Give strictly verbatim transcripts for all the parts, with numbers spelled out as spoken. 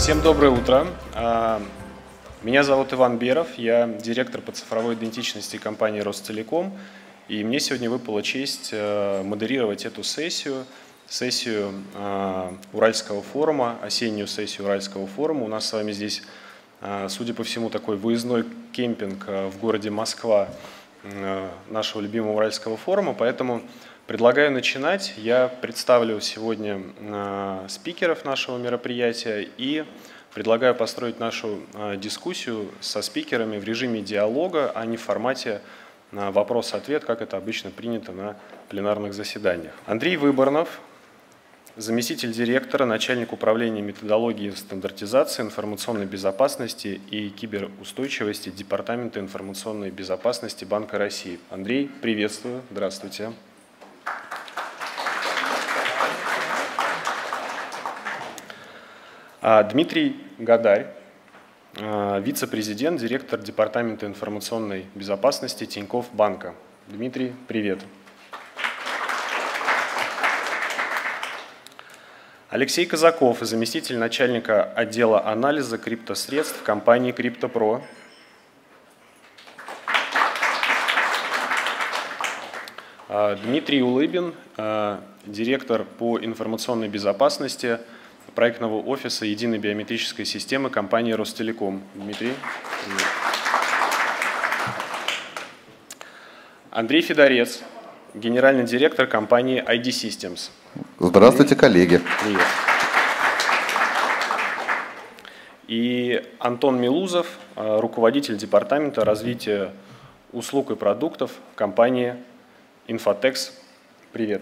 Всем доброе утро. Меня зовут Иван Беров, я директор по цифровой идентичности компании Ростелеком. И мне сегодня выпала честь модерировать эту сессию, сессию Уральского форума, осеннюю сессию Уральского форума. У нас с вами здесь, судя по всему, такой выездной кемпинг в городе Москва нашего любимого Уральского форума, поэтому предлагаю начинать. Я представлю сегодня спикеров нашего мероприятия и предлагаю построить нашу дискуссию со спикерами в режиме диалога, а не в формате вопрос-ответ, как это обычно принято на пленарных заседаниях. Андрей Выборнов, заместитель директора, начальник управления методологии и стандартизации, информационной безопасности и киберустойчивости Департамента информационной безопасности Банка России. Андрей, приветствую, здравствуйте. Дмитрий Гадарь, вице-президент, директор Департамента информационной безопасности Тинькофф Банка. Дмитрий, привет. Алексей Казаков, заместитель начальника отдела анализа криптосредств компании CryptoPro. Дмитрий Улыбин, директор по информационной безопасности проектного офиса единой биометрической системы компании Ростелеком. Дмитрий. Андрей Федорец, генеральный директор компании ай ди Systems. Здравствуйте, коллеги. Привет. И Антон Милузов, руководитель департамента развития услуг и продуктов компании Infotex. Привет.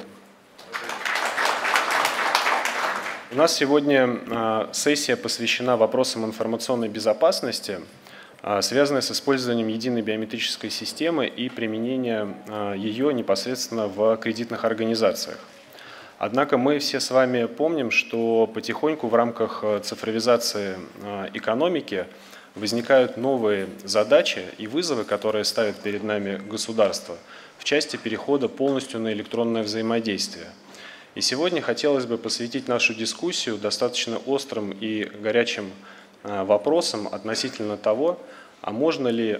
У нас сегодня сессия посвящена вопросам информационной безопасности, связанной с использованием единой биометрической системы и применением ее непосредственно в кредитных организациях. Однако мы все с вами помним, что потихоньку в рамках цифровизации экономики возникают новые задачи и вызовы, которые ставит перед нами государство в части перехода полностью на электронное взаимодействие. И сегодня хотелось бы посвятить нашу дискуссию достаточно острым и горячим вопросам относительно того, а можно ли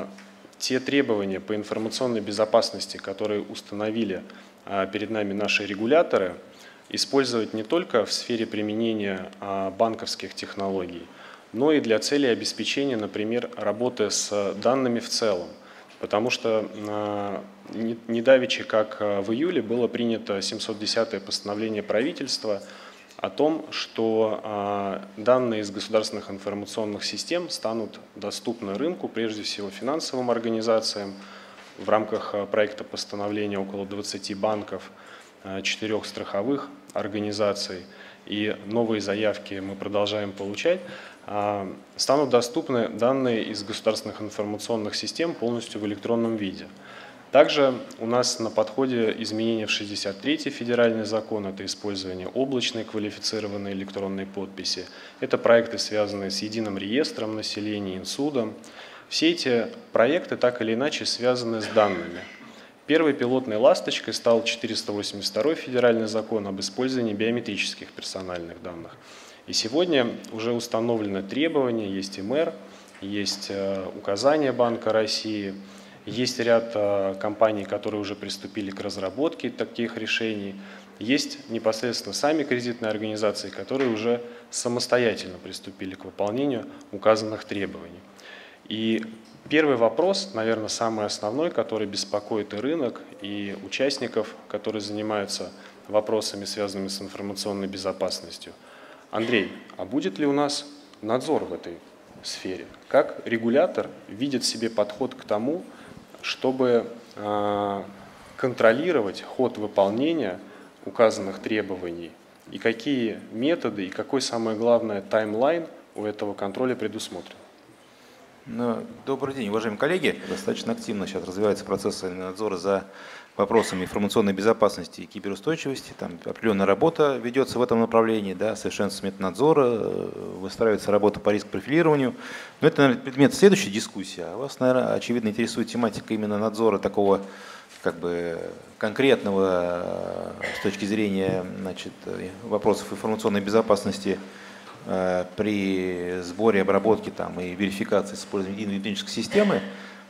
те требования по информационной безопасности, которые установили перед нами наши регуляторы, использовать не только в сфере применения банковских технологий, но и для целей обеспечения, например, работы с данными в целом. Потому что недавеча, как в июле, было принято семьсот десятое постановление правительства о том, что данные из государственных информационных систем станут доступны рынку, прежде всего финансовым организациям. В рамках проекта постановления около двадцати банков, четырех страховых организаций и новые заявки мы продолжаем получать, станут доступны данные из государственных информационных систем полностью в электронном виде. Также у нас на подходе изменения в шестьдесят третий федеральный закон, это использование облачной квалифицированной электронной подписи. Это проекты, связанные с единым реестром населения, инсудом. Все эти проекты так или иначе связаны с данными. Первой пилотной ласточкой стал четыреста восемьдесят второй федеральный закон об использовании биометрических персональных данных. И сегодня уже установлены требования, есть эм эр, есть указания Банка России, есть ряд компаний, которые уже приступили к разработке таких решений, есть непосредственно сами кредитные организации, которые уже самостоятельно приступили к выполнению указанных требований. И первый вопрос, наверное, самый основной, который беспокоит и рынок, и участников, которые занимаются вопросами, связанными с информационной безопасностью. Андрей, а будет ли у нас надзор в этой сфере? Как регулятор видит себе подход к тому, чтобы э, контролировать ход выполнения указанных требований? И какие методы, и какой, самое главное, таймлайн у этого контроля предусмотрен? Добрый день, уважаемые коллеги. Достаточно активно сейчас развивается процесс надзора за вопросами информационной безопасности и киберустойчивости. Там определенная работа ведется в этом направлении, да, совершенствуется методнадзора, выстраивается работа по риск-профилированию. Но это, наверное, предмет следующей дискуссии. А вас, наверное, очевидно интересует тематика именно надзора такого как бы конкретного с точки зрения, значит, вопросов информационной безопасности при сборе, обработке там, и верификации с использованием единой бioметрической системы,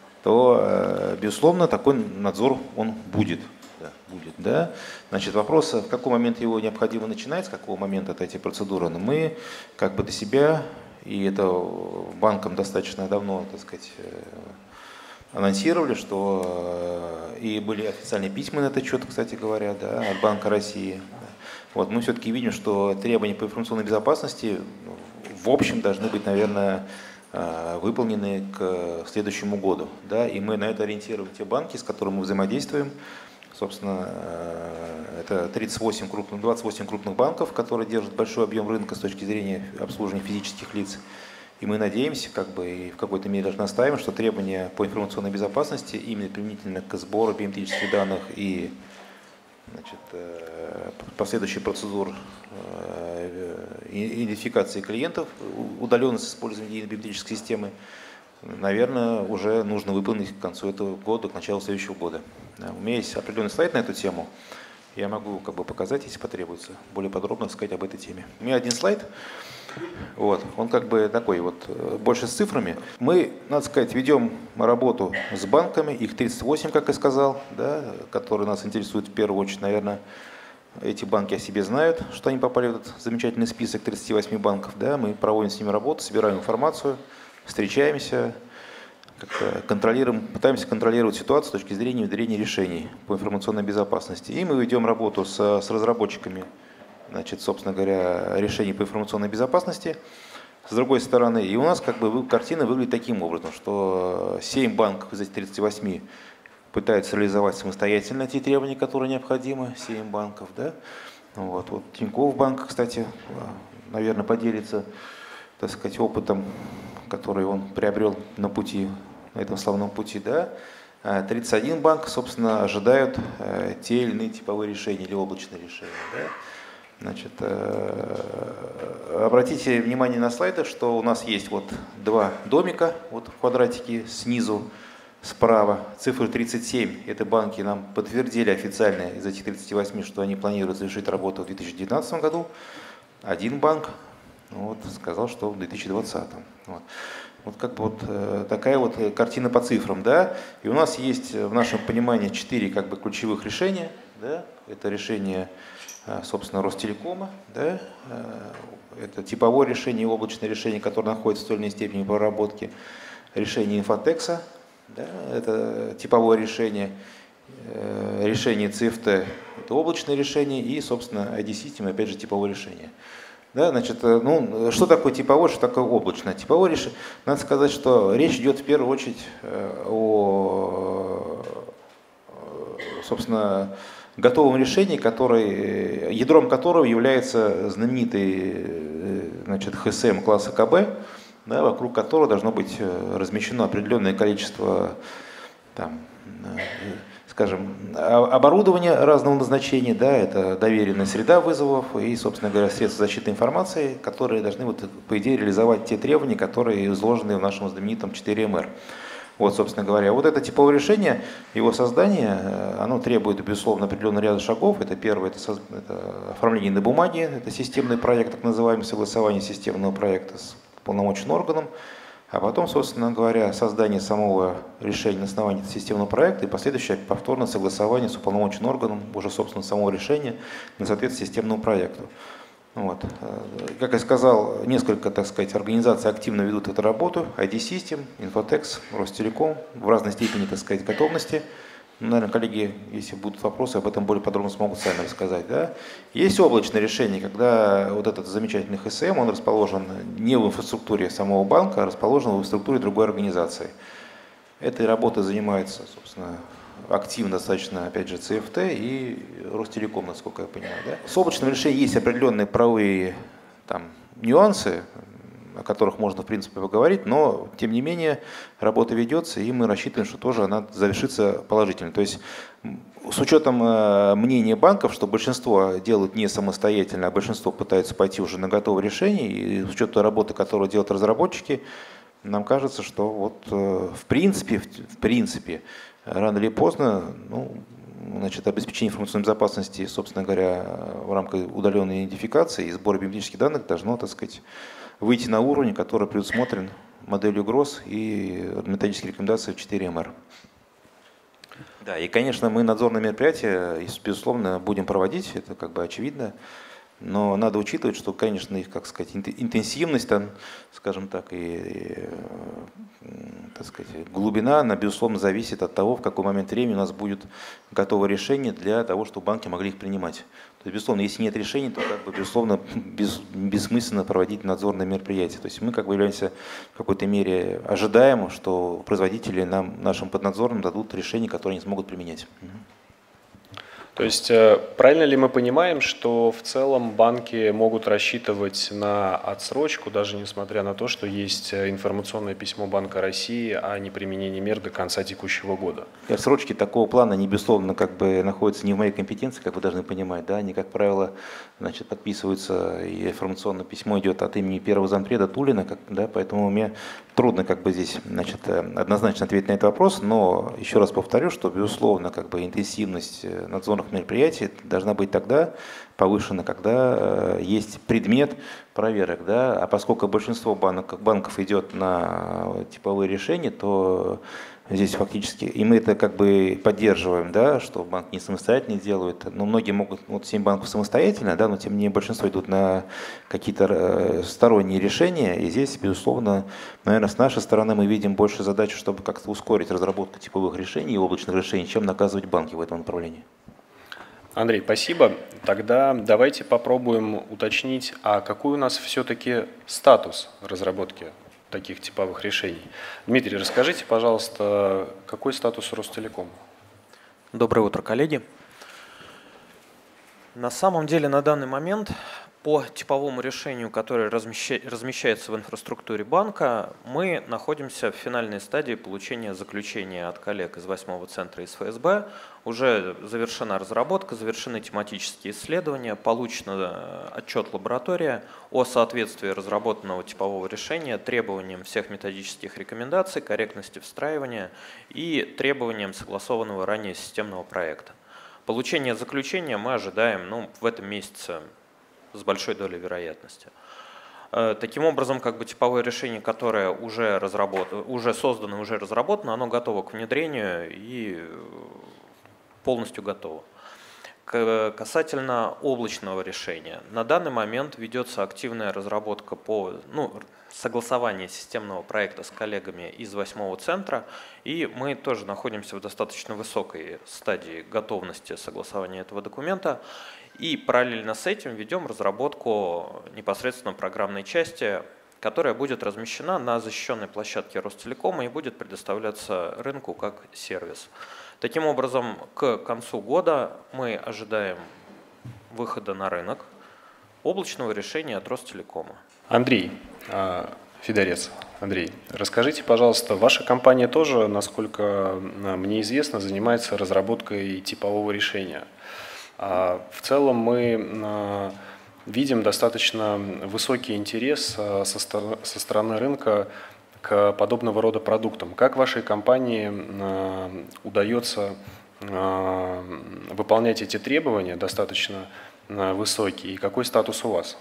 то, безусловно, такой надзор он будет. Да, будет, да. Значит, вопрос, в какой момент его необходимо начинать, с какого момента это эти процедуры, но мы как бы для себя, и это банкам достаточно давно, так сказать, анонсировали, что и были официальные письма на этот счет, кстати говоря, да, от Банка России. Вот, мы все-таки видим, что требования по информационной безопасности в общем должны быть, наверное, выполнены к следующему году. Да, и мы на это ориентируем те банки, с которыми мы взаимодействуем. Собственно, это тридцать восемь крупных, двадцать восемь крупных банков, которые держат большой объем рынка с точки зрения обслуживания физических лиц. И мы надеемся, как бы, и в какой-то мере даже настаиваем, что требования по информационной безопасности именно применительно к сбору биометрических данных и, значит, последующих процедур идентификации клиентов, удаленно с использованием единой биометрической системы, наверное, уже нужно выполнить к концу этого года, к началу следующего года. У меня есть определенный слайд на эту тему. Я могу как бы показать, если потребуется, более подробно сказать об этой теме. У меня один слайд. Вот, он как бы такой вот, больше с цифрами. Мы, надо сказать, ведем работу с банками, их тридцать восемь, как я сказал, да, которые нас интересуют в первую очередь, наверное. Эти банки о себе знают, что они попали в этот замечательный список тридцати восьми банков. Да, мы проводим с ними работу, собираем информацию, встречаемся, как-то контролируем, пытаемся контролировать ситуацию с точки зрения внедрения решений по информационной безопасности. И мы ведем работу с, с разработчиками, значит, собственно говоря, решений по информационной безопасности. С другой стороны, и у нас как бы картина выглядит таким образом, что семь банков из этих тридцати восьми пытаются реализовать самостоятельно те требования, которые необходимы, семь банков. Да? Вот. Вот Тинькофф банк, кстати, наверное, поделится, так сказать, опытом, который он приобрел на пути, на этом славном пути. Да? тридцать один банк, собственно, ожидают те или иные типовые решения или облачные решения. Да? Значит, обратите внимание на слайды, что у нас есть вот два домика, вот в квадратике снизу, справа. Цифры тридцать семь, это банки нам подтвердили официально из этих тридцати восьми, что они планируют завершить работу в две тысячи девятнадцатом году. Один банк вот, сказал, что в две тысячи двадцатом. Вот. Вот как бы вот такая вот картина по цифрам. Да? И у нас есть в нашем понимании четыре как бы ключевых решения. Да? Это решение, собственно, Ростелекома. Да? Это типовое решение и облачное решение, которое находится в той или иной степени проработки. Решение Инфотекса. Да, это типовое решение, решение си эф ти, это облачное решение, и, собственно, ай ди-система, опять же, типовое решение. Да, значит, ну, что такое типовое, что такое облачное? Типовое решение, надо сказать, что речь идет в первую очередь о, собственно, готовом решении, который, ядром которого является знаменитый, значит, эйч эс эм класса ка бэ, да, вокруг которого должно быть размещено определенное количество, там, скажем, оборудования разного назначения, да, это доверенная среда вызовов и, собственно говоря, средства защиты информации, которые должны, вот, по идее, реализовать те требования, которые изложены в нашем знаменитом четыре эм эр. Вот, собственно говоря, вот это типовое решение, его создание, оно требует, безусловно, определенного ряда шагов. Это первое, это, соз... это оформление на бумаге, это системный проект, так называемый, согласование системного проекта с полномочным органом, а потом, собственно говоря, создание самого решения на основании системного проекта и последующее повторное согласование с уполномоченным органом уже, собственно, самого решения на соответствие системному проекту. Вот. Как я сказал, несколько, так сказать, организаций активно ведут эту работу. ай ди-System, Инфотекс, Ростелеком в разной степени, так сказать, готовности. Наверное, коллеги, если будут вопросы, об этом более подробно смогут сами рассказать. Да? Есть облачное решение, когда вот этот замечательный эйч эс эм, он расположен не в инфраструктуре самого банка, а расположен в инфраструктуре другой организации. Этой работой занимается, собственно, активно достаточно, опять же, си эф ти и Ростелеком, насколько я понимаю. Да? С облачным решением есть определенные правовые там, нюансы, о которых можно, в принципе, поговорить, но, тем не менее, работа ведется, и мы рассчитываем, что тоже она завершится положительно. То есть, с учетом мнения банков, что большинство делают не самостоятельно, а большинство пытаются пойти уже на готовое решение, и с учетом работы, которую делают разработчики, нам кажется, что вот, в принципе, в принципе, рано или поздно, ну, значит, обеспечение информационной безопасности, собственно говоря, в рамках удаленной идентификации и сбора биометрических данных должно, так сказать, выйти на уровень, который предусмотрен моделью ГРОС и методические рекомендации в четыре эм эр. Да, и, конечно, мы надзорные мероприятия, безусловно, будем проводить, это как бы очевидно. Но надо учитывать, что, конечно, их, как сказать, интенсивность, там, скажем так, и, и так сказать, глубина, она, безусловно, зависит от того, в какой момент времени у нас будет готово решение для того, чтобы банки могли их принимать. То есть, безусловно, если нет решений, то, как бы, безусловно, без, бессмысленно проводить надзорные мероприятия. То есть мы, как бы, являемся в какой-то мере ожидаем, что производители нам, нашим поднадзорным дадут решения, которые они смогут применять. То есть правильно ли мы понимаем, что в целом банки могут рассчитывать на отсрочку, даже несмотря на то, что есть информационное письмо Банка России о неприменении мер до конца текущего года? И отсрочки такого плана, они, безусловно, как бы находятся не в моей компетенции, как вы должны понимать. Да? Они, как правило, значит, подписываются, и информационное письмо идет от имени первого зампреда Тулина, как, да, поэтому мне трудно как бы здесь, значит, однозначно ответить на этот вопрос, но еще раз повторю, что, безусловно, как бы интенсивность надзорных мероприятий должна быть тогда повышена, когда есть предмет проверок. Да? А поскольку большинство банков, банков идет на типовые решения, то здесь фактически, и мы это как бы поддерживаем, да, что банк не самостоятельно делают, но многие могут, вот семь банков самостоятельно, да, но тем не менее большинство идут на какие-то сторонние решения, и здесь, безусловно, наверное, с нашей стороны мы видим больше задач, чтобы как-то ускорить разработку типовых решений и облачных решений, чем наказывать банки в этом направлении. Андрей, спасибо. Тогда давайте попробуем уточнить, а какой у нас все-таки статус разработки таких типовых решений. Дмитрий, расскажите, пожалуйста, какой статус Ростелекома? Доброе утро, коллеги. На самом деле на данный момент по типовому решению, которое размещается в инфраструктуре банка, мы находимся в финальной стадии получения заключения от коллег из восьмого центра из эф эс бэ. Уже завершена разработка, завершены тематические исследования, получен отчет лаборатории о соответствии разработанного типового решения требованиям всех методических рекомендаций, корректности встраивания и требованиям согласованного ранее системного проекта. Получение заключения мы ожидаем ну, в этом месяце с большой долей вероятности. Таким образом, как бы типовое решение, которое уже, разработано, уже создано, уже разработано, оно готово к внедрению и полностью готово. Касательно облачного решения, на данный момент ведется активная разработка по ну, согласованию системного проекта с коллегами из восьмого центра, и мы тоже находимся в достаточно высокой стадии готовности согласования этого документа. И параллельно с этим ведем разработку непосредственно программной части, которая будет размещена на защищенной площадке Ростелекома и будет предоставляться рынку как сервис. Таким образом, к концу года мы ожидаем выхода на рынок облачного решения от Ростелекома. Андрей Федорец, Андрей, расскажите, пожалуйста, ваша компания тоже, насколько мне известно, занимается разработкой типового решения. В целом мы видим достаточно высокий интерес со стороны рынка к подобного рода продуктам. Как вашей компании удается выполнять эти требования достаточно высокие и какой статус у вас?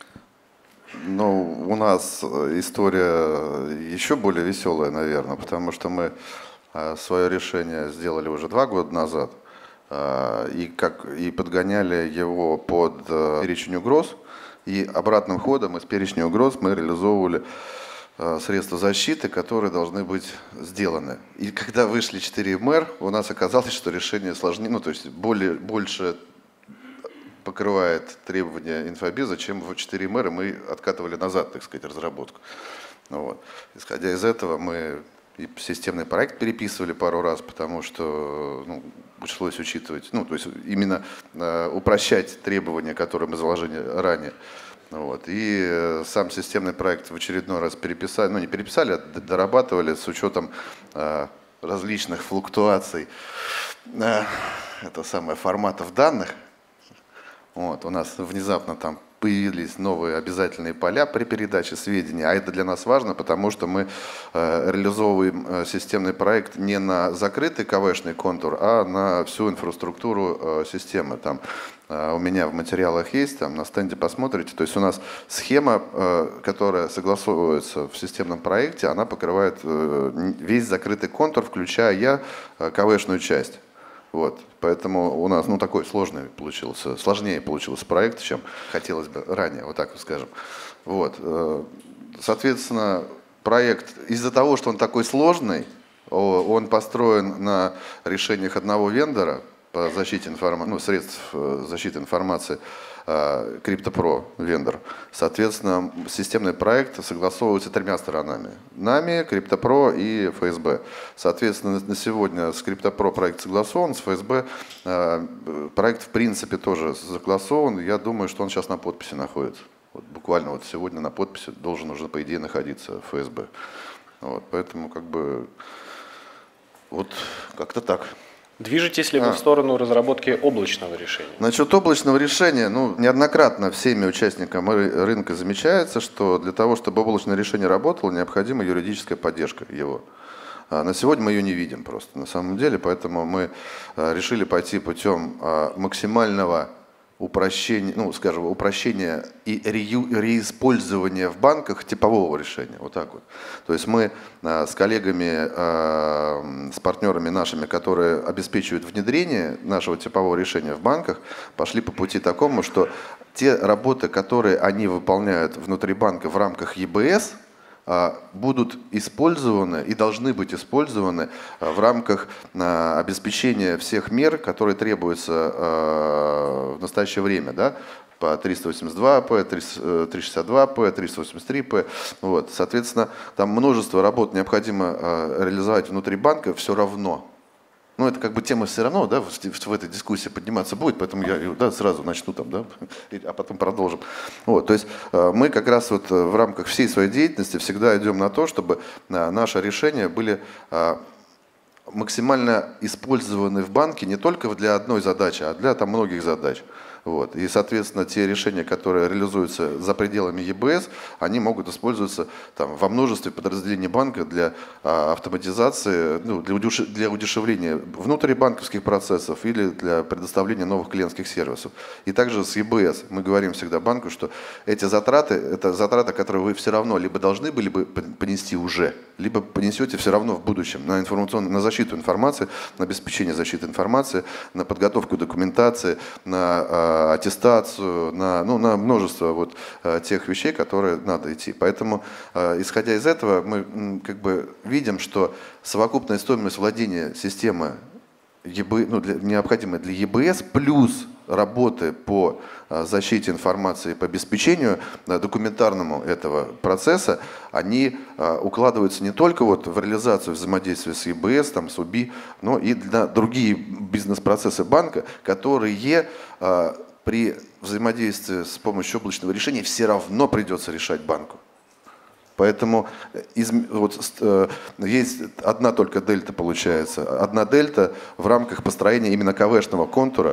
Ну, у нас история еще более веселая, наверное, потому что мы свое решение сделали уже два года назад. И, как, и подгоняли его под перечень угроз, и обратным ходом из перечня угроз мы реализовывали средства защиты, которые должны быть сделаны. И когда вышли четыре эм эр, у нас оказалось, что решение сложнее, ну то есть более, больше покрывает требования инфобиза, чем в четыре эм эр, и мы откатывали назад, так сказать, разработку. Вот. Исходя из этого мы и системный проект переписывали пару раз, потому что ну, пришлось учитывать, ну, то есть именно э, упрощать требования, которые мы заложили ранее. Вот. И э, сам системный проект в очередной раз переписали, ну не переписали, а дорабатывали с учетом э, различных флуктуаций э, это самое, форматов данных. Вот. У нас внезапно там появились новые обязательные поля при передаче сведений, а это для нас важно, потому что мы э, реализовываем э, системный проект не на закрытый КВшный контур, а на всю инфраструктуру э, системы. Там, э, у меня в материалах есть, там на стенде посмотрите, то есть у нас схема, э, которая согласовывается в системном проекте, она покрывает э, весь закрытый контур, включая э, КВшную часть. Вот, поэтому у нас, ну, такой сложный получился, сложнее получился проект, чем хотелось бы ранее, вот так вот скажем. Вот, соответственно, проект из-за того, что он такой сложный, он построен на решениях одного вендора по защите информации, ну, средств защиты информации, CryptoPro вендор. Соответственно, системный проект согласовывается тремя сторонами. Нами, CryptoPro и эф эс бэ. Соответственно, на сегодня с CryptoPro проект согласован, с эф эс бэ проект в принципе тоже согласован. Я думаю, что он сейчас на подписи находится. Вот, буквально вот сегодня на подписи должен уже, по идее, находиться эф эс бэ. Вот, поэтому как бы вот как-то так. Движетесь ли вы а. в сторону разработки облачного решения? Насчет облачного решения, ну, неоднократно всеми участниками рынка замечается, что для того, чтобы облачное решение работало, необходима юридическая поддержка его. На сегодня мы ее не видим просто на самом деле, поэтому мы решили пойти путем максимального упрощения, ну, скажем, упрощения и реиспользования в банках типового решения. Вот так вот. То есть мы с коллегами, с партнерами нашими, которые обеспечивают внедрение нашего типового решения в банках, пошли по пути такому, что те работы, которые они выполняют внутри банка в рамках е бэ эс, будут использованы и должны быть использованы в рамках обеспечения всех мер, которые требуются в настоящее время, да, по триста восемьдесят два пэ, триста шестьдесят два пэ, триста восемьдесят три пэ. Вот. Соответственно, там множество работ необходимо реализовать внутри банка все равно. Ну, это как бы тема все равно, да, в, в этой дискуссии подниматься будет, поэтому я, да, сразу начну там, да, а потом продолжим. Вот, то есть мы как раз вот в рамках всей своей деятельности всегда идем на то, чтобы наши решения были максимально использованы в банке не только для одной задачи, а для там многих задач. Вот. И, соответственно, те решения, которые реализуются за пределами е бэ эс, они могут использоваться там, во множестве подразделений банка для а, автоматизации, ну, для, удеш... для удешевления внутрибанковских процессов или для предоставления новых клиентских сервисов. И также с е бэ эс мы говорим всегда банку, что эти затраты, это затраты, которые вы все равно либо должны были бы понести уже, либо понесете все равно в будущем на, информационную, на защиту информации, на обеспечение защиты информации, на подготовку документации, на аттестацию, на, ну, на множество вот, тех вещей, которые надо идти. Поэтому, исходя из этого, мы как бы видим, что совокупная стоимость владения системы е бэ, ну, для, необходимой для е бэ эс плюс работы по защите информации, по обеспечению документарному этого процесса, они укладываются не только вот в реализацию взаимодействия с е бэ эс, там, с у би, но и на другие бизнес-процессы банка, которые при взаимодействии с помощью облачного решения все равно придется решать банку. Поэтому из, вот, есть одна только дельта получается. Одна дельта в рамках построения именно КВшного контура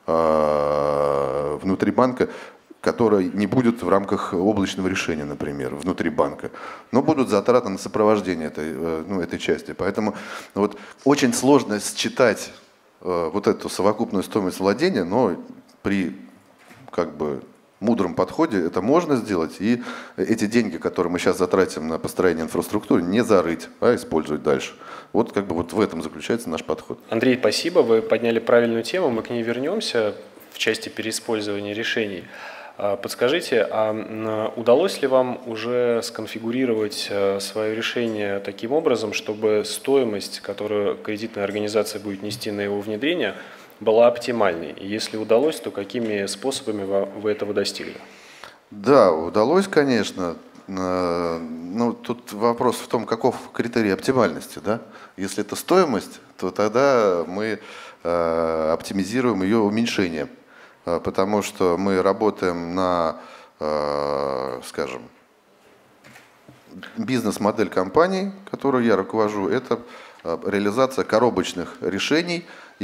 э, внутри банка, которая не будет в рамках облачного решения, например, внутри банка. Но будут затраты на сопровождение этой, ну, этой части. Поэтому вот, очень сложно считать э, вот эту совокупную стоимость владения, но при как бы мудром подходе это можно сделать, и эти деньги, которые мы сейчас затратим на построение инфраструктуры, не зарыть, а использовать дальше. Вот как бы вот в этом заключается наш подход. Андрей, спасибо, вы подняли правильную тему, мы к ней вернемся в части переиспользования решений. Подскажите, а удалось ли вам уже сконфигурировать свое решение таким образом, чтобы стоимость, которую кредитная организация будет нести на его внедрение, была оптимальной? И если удалось, то какими способами вы этого достигли? Да, удалось, конечно. Ну, тут вопрос в том, каков критерий оптимальности. Да? Если это стоимость, то тогда мы э, оптимизируем ее уменьшение. Потому что мы работаем на, э, скажем, бизнес-модель компании, которую я руковожу, это реализация коробочных решений.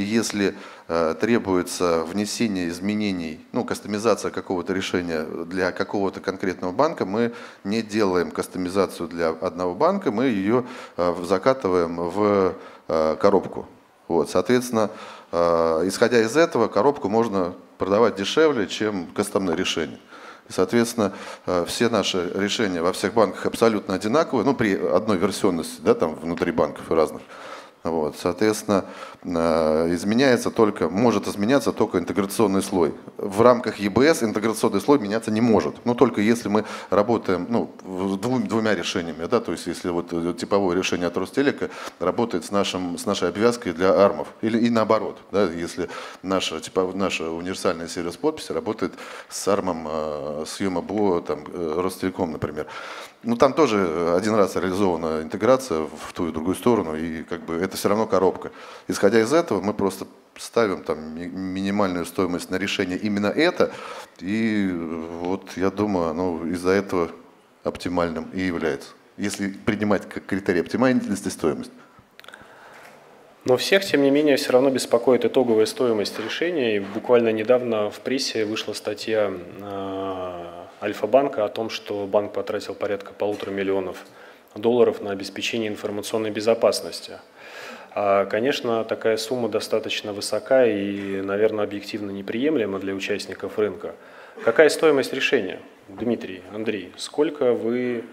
И если э, требуется внесение изменений, ну, кастомизация какого-то решения для какого-то конкретного банка, мы не делаем кастомизацию для одного банка, мы ее э, закатываем в э, коробку. Вот, соответственно, э, исходя из этого, коробку можно продавать дешевле, чем кастомное решение. И, соответственно, все наши решения во всех банках абсолютно одинаковые, ну, при одной версионности, да, там, внутри банков и разных. Вот, соответственно, изменяется только, может изменяться только интеграционный слой. В рамках и бэ эс интеграционный слой меняться не может. Ну, только если мы работаем, ну, двум, двумя решениями, да, то есть если вот типовое решение от Ростелека работает с, нашим, с нашей обвязкой для армов, или и наоборот, да, если наша, типа, наша универсальная сервис подписи работает с армом, с ЮМАБО, там, Ростелеком, например. Ну, там тоже один раз реализована интеграция в ту и другую сторону, и как бы это все равно коробка. Исходя из этого, мы просто ставим там ми- минимальную стоимость на решение именно это, и вот я думаю, оно из-за этого оптимальным и является, если принимать как критерий оптимальности стоимость. Но всех, тем не менее, все равно беспокоит итоговая стоимость решения. И буквально недавно в прессе вышла статья Альфа-банка о том, что банк потратил порядка полутора миллионов долларов на обеспечение информационной безопасности. А, конечно, такая сумма достаточно высока и, наверное, объективно неприемлема для участников рынка. Какая стоимость решения? Дмитрий, Андрей, сколько вы,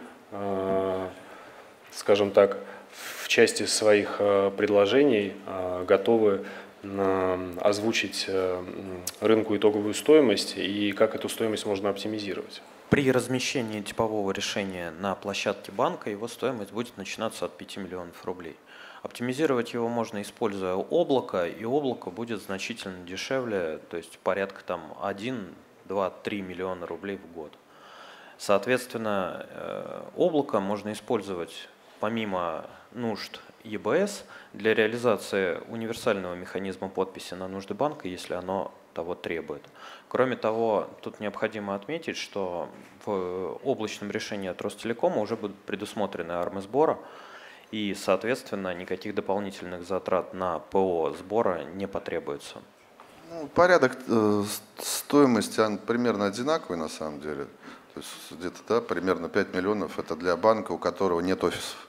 скажем так, в части своих предложений готовы озвучить рынку итоговую стоимость и как эту стоимость можно оптимизировать? При размещении типового решения на площадке банка его стоимость будет начинаться от пяти миллионов рублей. Оптимизировать его можно, используя облако, и облако будет значительно дешевле, то есть порядка там один, два, три миллиона рублей в год. Соответственно, облако можно использовать помимо нужд и бэ эс для реализации универсального механизма подписи на нужды банка, если оно того требует. Кроме того, тут необходимо отметить, что в облачном решении от Ростелекома уже будут предусмотрены армы сбора, и, соответственно, никаких дополнительных затрат на ПО сбора не потребуется. Ну, порядок э, стоимости он примерно одинаковый на самом деле. То есть где-то, да, примерно пять миллионов это для банка, у которого нет офисов.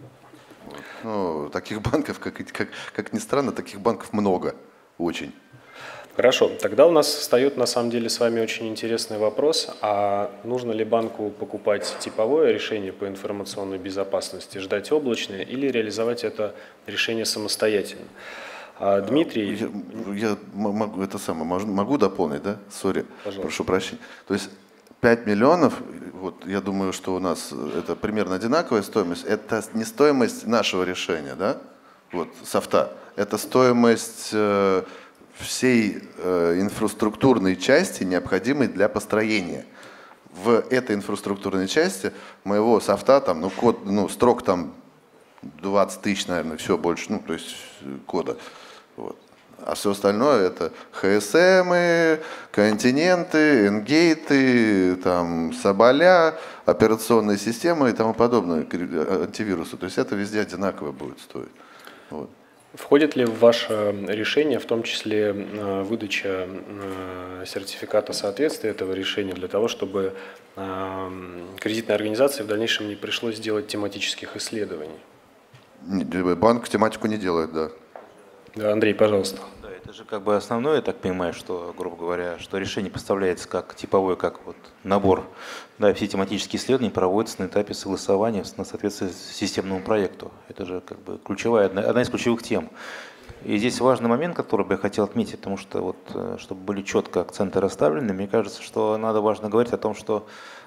Вот. Ну, таких банков, как, как, как ни странно, таких банков много, очень. Хорошо, тогда у нас встает на самом деле с вами очень интересный вопрос, а нужно ли банку покупать типовое решение по информационной безопасности, ждать облачное или реализовать это решение самостоятельно? А, Дмитрий… Я, я могу, это самое, могу дополнить, да? Сори, прошу прощения. То есть пять миллионов, вот я думаю, что у нас это примерно одинаковая стоимость, это не стоимость нашего решения, да? Вот, софта, это стоимость… Э, всей э, инфраструктурной части, необходимой для построения. В этой инфраструктурной части моего софта, там, ну, код, ну, строк там двадцать тысяч, наверное, все больше, ну, то есть кода. Вот. А все остальное это эйч эс эм, континенты, энгейты, там, соболя, операционные системы и тому подобное, антивирусы. То есть это везде одинаково будет стоить. Вот. Входит ли в ваше решение, в том числе выдача сертификата соответствия этого решения для того, чтобы кредитной организации в дальнейшем не пришлось делать тематических исследований? Банк тематику не делает, да. Да, Андрей, пожалуйста. Да, это же как бы основное, я так понимаю, что, грубо говоря, что решение поставляется как типовой, как вот набор. Да, все тематические исследования проводятся на этапе согласования на соответствие системному проекту. Это же как бы ключевая, одна, одна из ключевых тем. И здесь важный момент, который бы я хотел отметить, потому что вот, чтобы были четко акценты расставлены, мне кажется, что надо важно говорить о том, что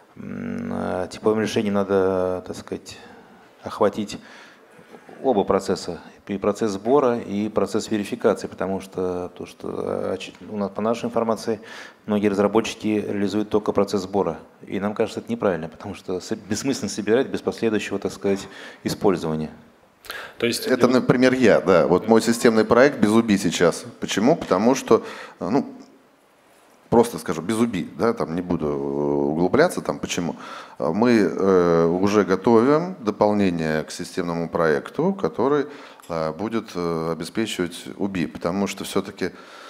м, типовым решением надо, так сказать, охватить оба процесса, и процесс сбора, и процесс верификации, потому что, то, что у нас, по нашей информации, многие разработчики реализуют только процесс сбора. И нам кажется, это неправильно, потому что бессмысленно собирать без последующего, так сказать, использования. То есть… Это, например, я, да. Вот мой системный проект без УБИ сейчас. Почему? Потому что, ну, просто скажу, без УБИ, да, там не буду углубляться, там почему. Мы э, уже готовим дополнение к системному проекту, который э, будет э, обеспечивать УБИ, потому что все-таки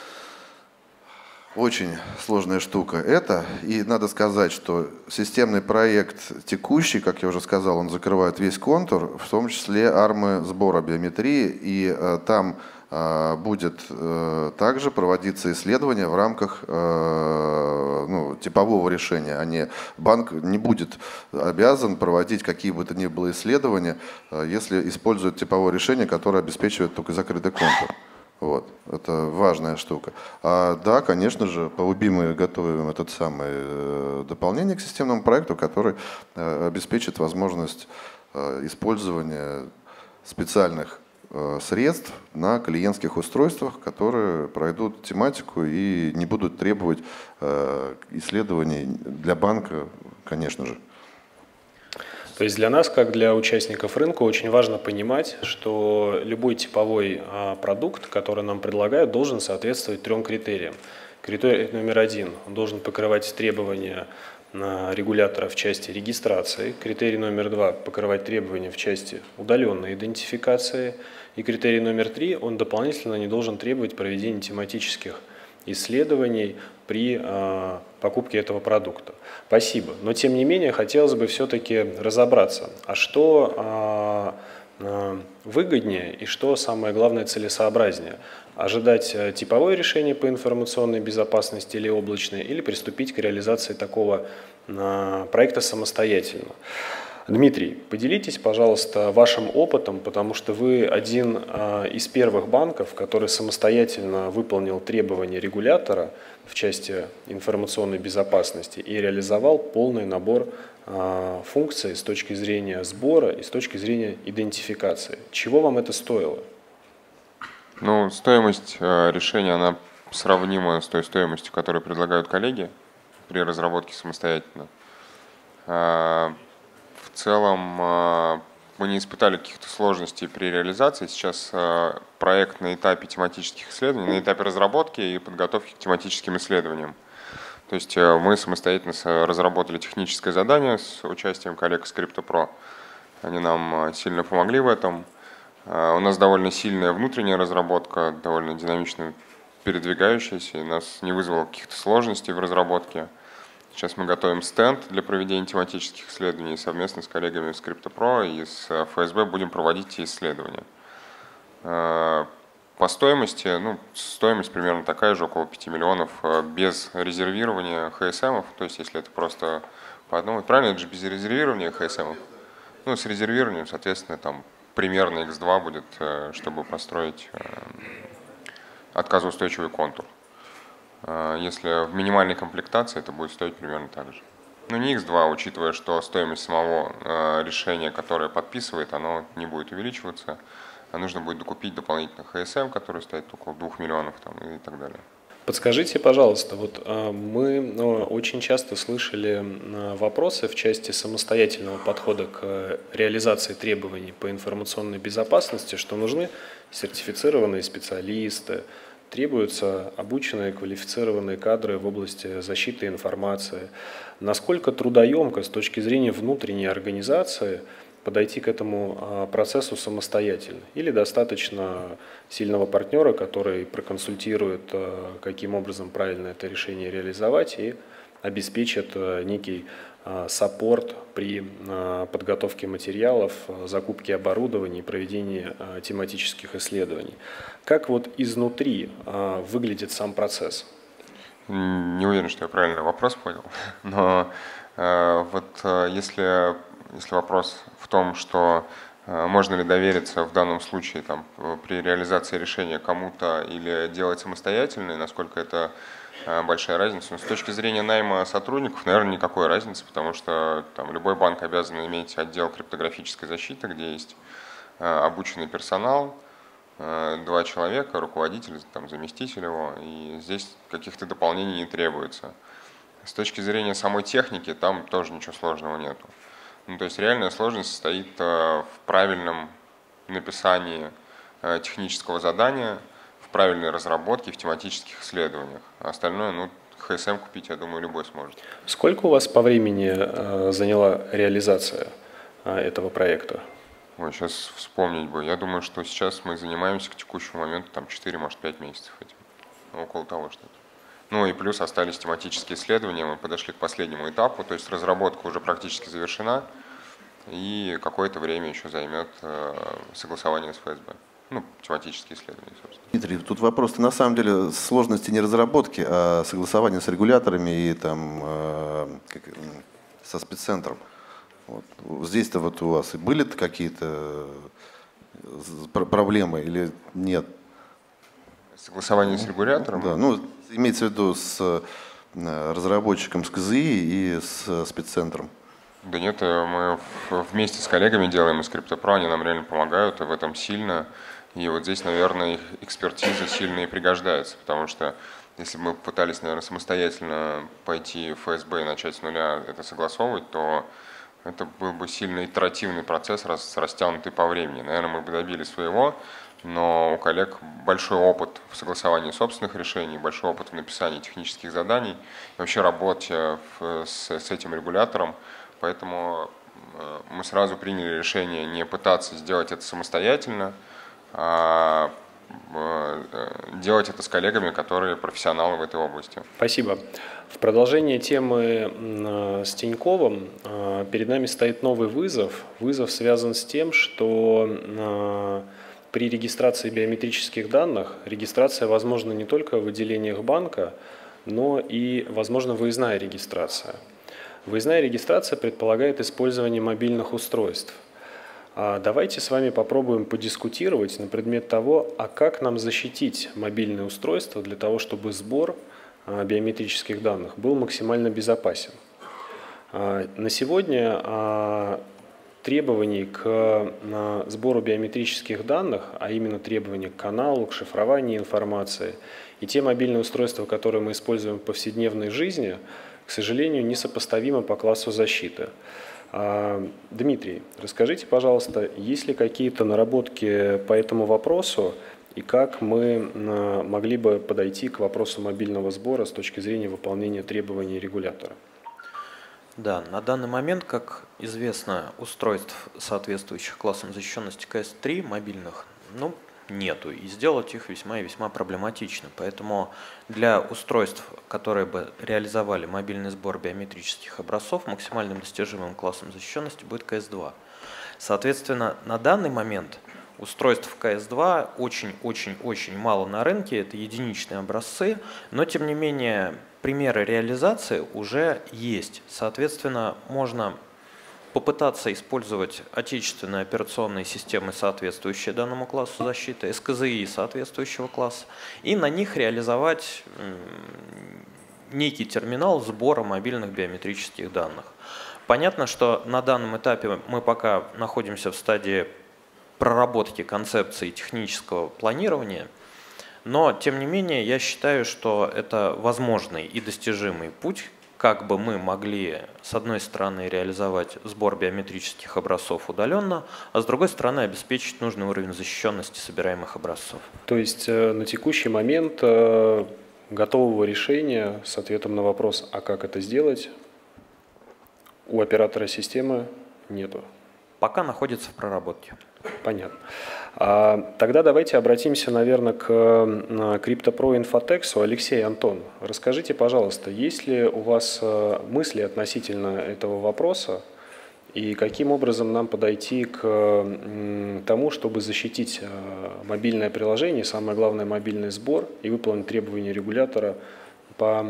очень сложная штука это, и надо сказать, что системный проект текущий, как я уже сказал, он закрывает весь контур, в том числе армы сбора биометрии, и э, там э, будет э, также проводиться исследование в рамках э, ну, типового решения. Они, банк не будет обязан проводить какие бы то ни было исследования, э, если использует типовое решение, которое обеспечивает только закрытый контур. Вот, это важная штука. А, да, конечно же, по УБИ мы готовим этот самый э, дополнение к системному проекту, который э, обеспечит возможность э, использования специальных э, средств на клиентских устройствах, которые пройдут тематику и не будут требовать э, исследований для банка, конечно же. То есть для нас, как для участников рынка, очень важно понимать, что любой типовой продукт, который нам предлагают, должен соответствовать трем критериям. Критерий номер один, он должен покрывать требования регулятора в части регистрации. Критерий номер два, покрывать требования в части удаленной идентификации. И критерий номер три, он дополнительно не должен требовать проведения тематических исследований при э, покупке этого продукта. Спасибо. Но тем не менее хотелось бы все-таки разобраться, а что э, э, выгоднее и что самое главное целесообразнее. Ожидать э, типовое решение по информационной безопасности или облачное, или приступить к реализации такого э, проекта самостоятельно. Дмитрий, поделитесь, пожалуйста, вашим опытом, потому что вы один э, из первых банков, который самостоятельно выполнил требования регулятора в части информационной безопасности и реализовал полный набор э, функций с точки зрения сбора и с точки зрения идентификации. Чего вам это стоило? Ну, стоимость э, решения, она сравнима с той стоимостью, которую предлагают коллеги при разработке самостоятельно. Э, В целом мы не испытали каких-то сложностей при реализации. Сейчас проект на этапе тематических исследований, на этапе разработки и подготовки к тематическим исследованиям. То есть мы самостоятельно разработали техническое задание с участием коллег из CryptoPro. Они нам сильно помогли в этом. У нас довольно сильная внутренняя разработка, довольно динамично передвигающаяся, и нас не вызвало каких-то сложностей в разработке. Сейчас мы готовим стенд для проведения тематических исследований, и совместно с коллегами из CryptoPro и с эф эс бэ будем проводить эти исследования. По стоимости, ну, стоимость примерно такая же, около пяти миллионов, без резервирования эйч эс эм, то есть если это просто по одному, правильно, это же без резервирования эйч эс эм. Ну, с резервированием, соответственно, там примерно икс два будет, чтобы построить отказоустойчивый контур. Если в минимальной комплектации, это будет стоить примерно так же. Ну, не икс два, учитывая, что стоимость самого решения, которое подписывает, оно не будет увеличиваться, а нужно будет докупить дополнительных эйч эс эм, который стоит около двух миллионов там, и так далее. Подскажите, пожалуйста, вот мы ну, очень часто слышали вопросы в части самостоятельного подхода к реализации требований по информационной безопасности, что нужны сертифицированные специалисты, требуются обученные квалифицированные кадры в области защиты информации. Насколько трудоемко с точки зрения внутренней организации подойти к этому процессу самостоятельно? Или достаточно сильного партнера, который проконсультирует, каким образом правильно это решение реализовать и обеспечит некий саппорт при подготовке материалов, закупке оборудования и проведении тематических исследований? Как вот изнутри выглядит сам процесс? Не уверен, что я правильно вопрос понял, но вот если, если вопрос в том, что можно ли довериться в данном случае там, при реализации решения кому-то или делать самостоятельно, и насколько это большая разница. Но с точки зрения найма сотрудников, наверное, никакой разницы, потому что там, любой банк обязан иметь отдел криптографической защиты, где есть обученный персонал, два человека, руководитель, там, заместитель его, и здесь каких-то дополнений не требуется. С точки зрения самой техники, там тоже ничего сложного нету. Ну, то есть реальная сложность состоит в правильном написании технического задания, в правильной разработке, в тематических исследованиях. А остальное, ну, эйч эс эм купить, я думаю, любой сможет. Сколько у вас по времени э, заняла реализация э, этого проекта? Ой, сейчас вспомнить бы. Я думаю, что сейчас мы занимаемся к текущему моменту там четыре, может, пять месяцев этим. Ну, около того что-то. Ну и плюс остались тематические исследования, мы подошли к последнему этапу, то есть разработка уже практически завершена, и какое-то время еще займет э, согласование с эф эс бэ. Ну, тематические исследования, собственно. Дмитрий, тут вопрос на самом деле сложности не разработки, а согласования с регуляторами и там э, как, со спеццентром. Вот. Здесь-то вот у вас и были какие-то проблемы или нет? Согласование с регулятором? Да, ну, имеется в виду с разработчиком, с ка зэ и и с спеццентром. Да нет, мы вместе с коллегами делаем из CryptoPro, они нам реально помогают, и в этом сильно. И вот здесь, наверное, их экспертиза сильно и пригождается, потому что если бы мы пытались, наверное, самостоятельно пойти в эф эс бэ и начать с нуля это согласовывать, то это был бы сильно итеративный процесс, растянутый по времени. Наверное, мы бы добились своего, но у коллег большой опыт в согласовании собственных решений, большой опыт в написании технических заданий, и вообще работе с, с этим регулятором. Поэтому мы сразу приняли решение не пытаться сделать это самостоятельно, а делать это с коллегами, которые профессионалы в этой области. Спасибо. В продолжение темы с Тиньковым перед нами стоит новый вызов. Вызов связан с тем, что при регистрации биометрических данных регистрация возможна не только в отделениях банка, но и, возможно, выездная регистрация. Выездная регистрация предполагает использование мобильных устройств. Давайте с вами попробуем подискутировать на предмет того, а как нам защитить мобильные устройства для того, чтобы сбор биометрических данных был максимально безопасен. На сегодня требований к сбору биометрических данных, а именно требования к каналу, к шифрованию информации, и те мобильные устройства, которые мы используем в повседневной жизни, к сожалению, несопоставимы по классу защиты. Дмитрий, расскажите, пожалуйста, есть ли какие-то наработки по этому вопросу и как мы могли бы подойти к вопросу мобильного сбора с точки зрения выполнения требований регулятора? Да, на данный момент, как известно, устройств, соответствующих классам защищенности ка эс три мобильных, ну, нету, и сделать их весьма и весьма проблематично. Поэтому для устройств, которые бы реализовали мобильный сбор биометрических образцов, максимальным достижимым классом защищенности будет ка эс два. Соответственно, на данный момент устройств ка эс два очень-очень-очень мало на рынке, это единичные образцы, но тем не менее примеры реализации уже есть. Соответственно, можно попытаться использовать отечественные операционные системы, соответствующие данному классу защиты, эс ка зэ и соответствующего класса, и на них реализовать некий терминал сбора мобильных биометрических данных. Понятно, что на данном этапе мы пока находимся в стадии проработки концепции технического планирования, но тем не менее я считаю, что это возможный и достижимый путь, как бы мы могли, с одной стороны, реализовать сбор биометрических образцов удаленно, а с другой стороны, обеспечить нужный уровень защищенности собираемых образцов. То есть на текущий момент готового решения с ответом на вопрос, а как это сделать, у оператора системы нету? Пока находится в проработке. Понятно. А, тогда давайте обратимся, наверное, к CryptoPro Infotexу. Алексей, Антон, расскажите, пожалуйста, есть ли у вас мысли относительно этого вопроса и каким образом нам подойти к тому, чтобы защитить мобильное приложение, самое главное мобильный сбор и выполнить требования регулятора по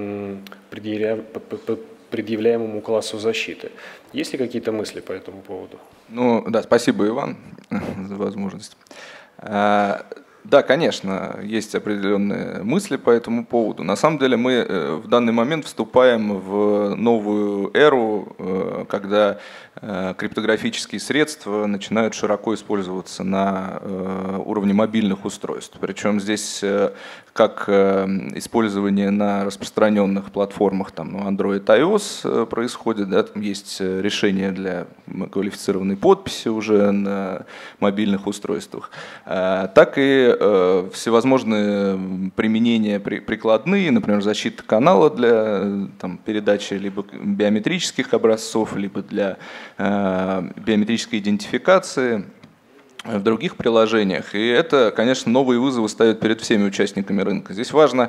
предъявляемому классу защиты? Есть ли какие-то мысли по этому поводу? Ну да, спасибо, Иван, за возможность. Да, конечно, есть определенные мысли по этому поводу. На самом деле мы в данный момент вступаем в новую эру, когда криптографические средства начинают широко использоваться на уровне мобильных устройств. Причем здесь как использование на распространенных платформах, там, ну, Android, iOS происходит, да, там есть решения для квалифицированной подписи уже на мобильных устройствах, так и э, всевозможные применения при, прикладные, например, защита канала для там, передачи либо биометрических образцов, либо для э, биометрической идентификации в других приложениях. И это, конечно, новые вызовы ставят перед всеми участниками рынка. Здесь важно,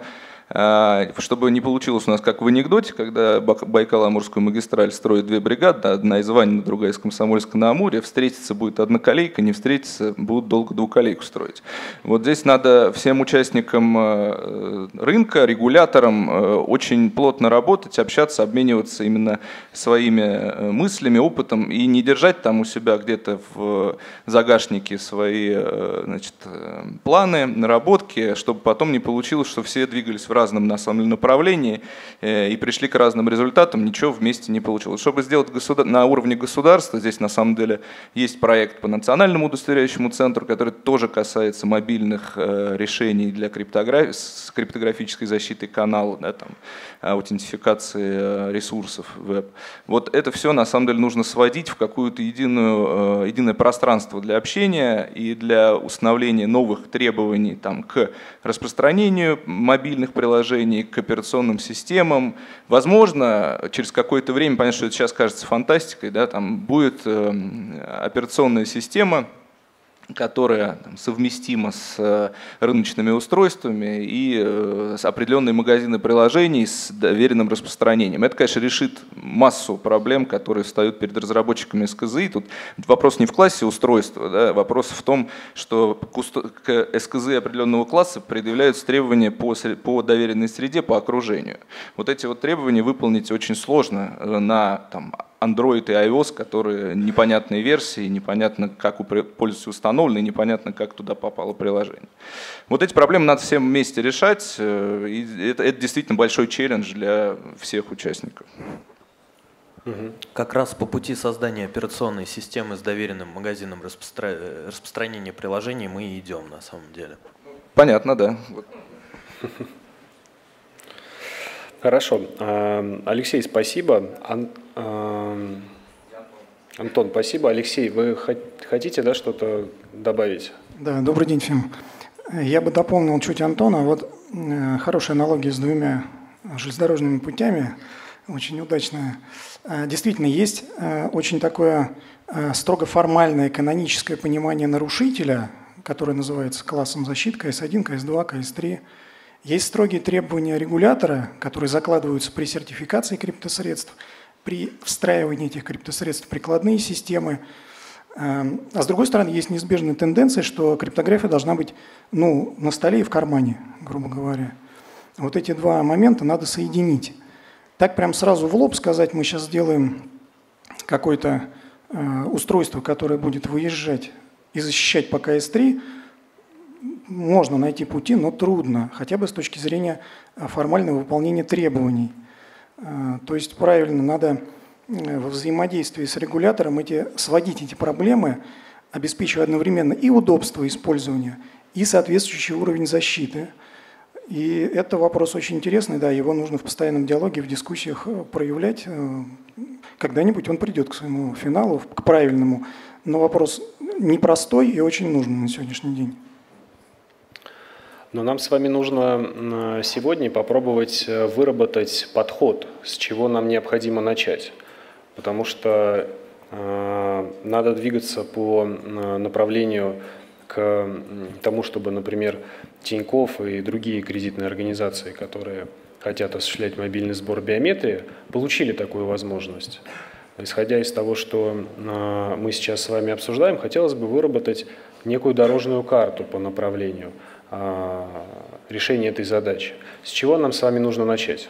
чтобы не получилось у нас как в анекдоте, когда Байкало-Амурскую магистраль строят две бригады, одна из Ванина, другая из Комсомольска-на-Амуре, встретиться будет одноколейка, не встретиться, будут долго двуколейку строить. Вот здесь надо всем участникам рынка, регуляторам очень плотно работать, общаться, обмениваться именно своими мыслями, опытом и не держать там у себя где-то в загашнике свои, значит, планы, наработки, чтобы потом не получилось, что все двигались в разном на самом деле направлении и пришли к разным результатам, ничего вместе не получилось. Чтобы сделать государ... на уровне государства, здесь на самом деле есть проект по национальному удостоверяющему центру, который тоже касается мобильных решений для криптограф... с криптографической защитой канала, да, там, аутентификации ресурсов веб. Вот это все на самом деле нужно сводить в какую-то единую, единое пространство для общения и для установления новых требований там, к распространению мобильных приложений, приложений, к операционным системам. Возможно, через какое-то время, понятно, что это сейчас кажется фантастикой, да, там будет э, операционная система, которая там, совместима с рыночными устройствами и э, с определенные магазины приложений с доверенным распространением. Это, конечно, решит массу проблем, которые встают перед разработчиками эс ка зэ и. Тут вопрос не в классе устройства, да, вопрос в том, что к эс ка зэ определенного класса предъявляются требования по, по доверенной среде, по окружению. Вот эти вот требования выполнить очень сложно на там, Android и iOS, которые непонятные версии, непонятно, как у пользователя установлены, непонятно, как туда попало приложение. Вот эти проблемы надо всем вместе решать, и это, это действительно большой челлендж для всех участников. Как раз по пути создания операционной системы с доверенным магазином распостро... распространения приложений мы и идем на самом деле. Понятно, да. Хорошо. Алексей, спасибо. Антон, спасибо. Алексей, вы хотите, да, что-то добавить? Да, добрый день всем. Я бы дополнил чуть Антона. Вот хорошая аналогия с двумя железнодорожными путями, очень удачная. Действительно, есть очень такое строго формальное каноническое понимание нарушителя, которое называется классом защиты ка эс один, ка эс два, ка эс три. Есть строгие требования регулятора, которые закладываются при сертификации криптосредств, при встраивании этих криптосредств в прикладные системы. А с другой стороны, есть неизбежная тенденция, что криптография должна быть ну, на столе и в кармане, грубо говоря. Вот эти два момента надо соединить. Так прям сразу в лоб сказать, мы сейчас сделаем какое-то устройство, которое будет выезжать и защищать по ка эс три, можно найти пути, но трудно, хотя бы с точки зрения формального выполнения требований. То есть правильно надо во взаимодействии с регулятором эти, сводить эти проблемы, обеспечивая одновременно и удобство использования, и соответствующий уровень защиты. И это вопрос очень интересный, да, его нужно в постоянном диалоге, в дискуссиях проявлять. Когда-нибудь он придет к своему финалу, к правильному, но вопрос непростой и очень нужный на сегодняшний день. Но нам с вами нужно сегодня попробовать выработать подход, с чего нам необходимо начать. Потому что э, надо двигаться по направлению к тому, чтобы, например, Тинькофф и другие кредитные организации, которые хотят осуществлять мобильный сбор биометрии, получили такую возможность. Исходя из того, что э, мы сейчас с вами обсуждаем, хотелось бы выработать некую дорожную карту по направлению решение этой задачи. С чего нам с вами нужно начать?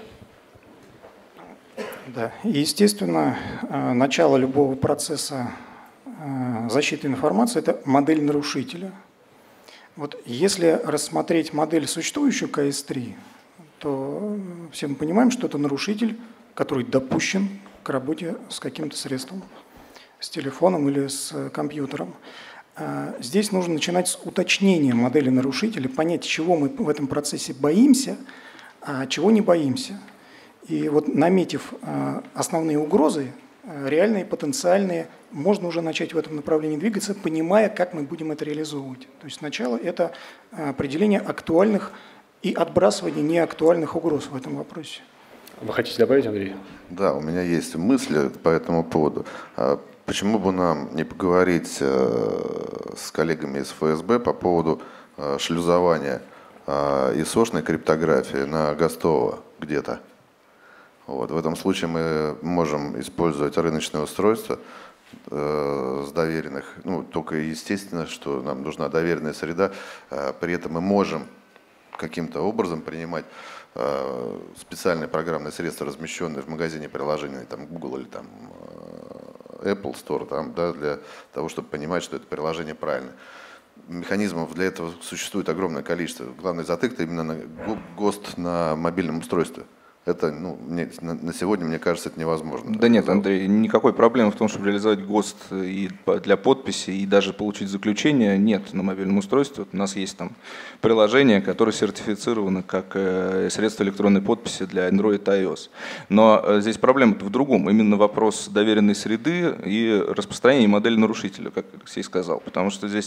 Да, естественно, начало любого процесса защиты информации – это модель нарушителя. Вот если рассмотреть модель существующую ка эс три, то все мы понимаем, что это нарушитель, который допущен к работе с каким-то средством, с телефоном или с компьютером. Здесь нужно начинать с уточнения модели нарушителя, понять, чего мы в этом процессе боимся, а чего не боимся. И вот наметив основные угрозы реальные, потенциальные. Можно уже начать в этом направлении двигаться, понимая, как мы будем это реализовывать. То есть сначала это определение актуальных и отбрасывание неактуальных угроз в этом вопросе. Вы хотите добавить, Андрей? Да, у меня есть мысли по этому поводу. Почему бы нам не поговорить с коллегами из эф эс бэ по поводу шлюзования ИСОшной криптографии на ГОСТово где-то? Вот. В этом случае мы можем использовать рыночное устройство э, с доверенных, ну, только естественно, что нам нужна доверенная среда, э, при этом мы можем каким-то образом принимать э, специальные программные средства, размещенные в магазине приложений, там, Google или там, э, Apple Store, там, да, для того, чтобы понимать, что это приложение правильно. Механизмов для этого существует огромное количество. Главный затык – это именно на ГОСТ на мобильном устройстве. Это, ну, мне, на, на сегодня, мне кажется, это невозможно. Да нет, Андрей, никакой проблемы в том, чтобы реализовать ГОСТ и для подписи, и даже получить заключение нет на мобильном устройстве. У нас есть там приложение, которое сертифицировано как средство электронной подписи для Android и iOS. Но здесь проблема в другом. Именно вопрос доверенной среды и распространения модели нарушителя, как Алексей сказал. Потому что здесь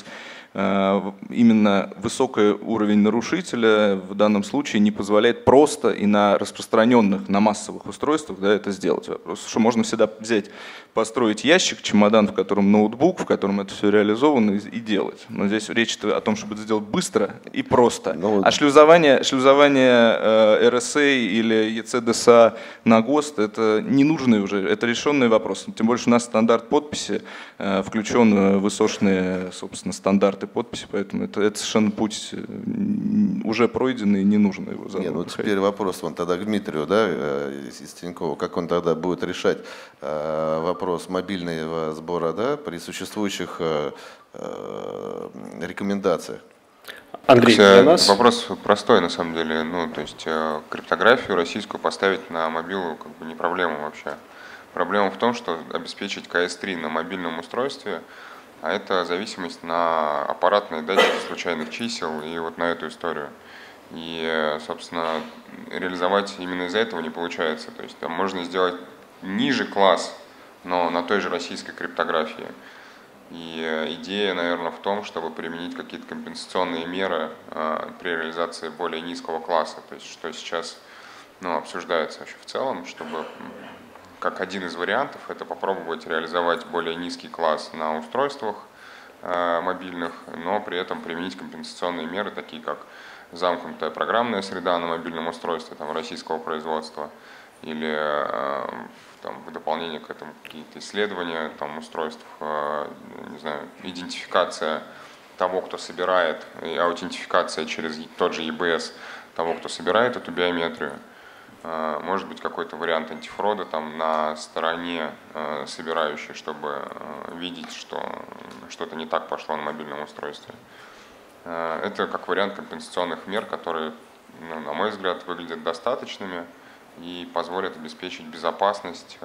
именно высокий уровень нарушителя в данном случае не позволяет просто и на распространенных, на массовых устройствах, да, это сделать. Вопрос, что можно всегда взять, построить ящик, чемодан, в котором ноутбук, в котором это все реализовано, и, и делать. Но здесь речь о том, чтобы это сделать быстро и просто. Ну, а шлюзование, шлюзование э, эр эс эй или и си ди эс эй на ГОСТ — это ненужный уже, это решенный вопрос. Тем более, что у нас стандарт подписи э, включен в ИСОшные, собственно, стандарты подписи, поэтому это, это совершенно путь уже пройденный, и не нужно его заново. Нет, ну проходить. теперь вопрос вон тогда к Дмитрию, да, из Тинькова, как он тогда будет решать э, вопрос мобильного сбора, да, при существующих э, э, рекомендациях? Андрей, для нас... Вопрос простой на самом деле. Ну, то есть э, криптографию российскую поставить на мобилу как бы не проблема вообще. Проблема в том, что обеспечить ка эс три на мобильном устройстве, а это зависимость на аппаратные датчики случайных чисел и вот на эту историю. И, собственно, реализовать именно из-за этого не получается. То есть там можно сделать ниже класс, но на той же российской криптографии. И идея, наверное, в том, чтобы применить какие-то компенсационные меры э, при реализации более низкого класса. То есть что сейчас, ну, обсуждается вообще в целом, чтобы как один из вариантов это попробовать реализовать более низкий класс на устройствах э, мобильных, но при этом применить компенсационные меры, такие как замкнутая программная среда на мобильном устройстве там, российского производства или э, там, в дополнение к этому какие-то исследования там, устройств, э, не знаю, идентификация того, кто собирает, и аутентификация через тот же и бэ эс того, кто собирает эту биометрию. Э, может быть какой-то вариант антифрода там, на стороне э, собирающей, чтобы э, видеть, что что-то не так пошло на мобильном устройстве. Это как вариант компенсационных мер, которые, ну, на мой взгляд, выглядят достаточными и позволят обеспечить безопасность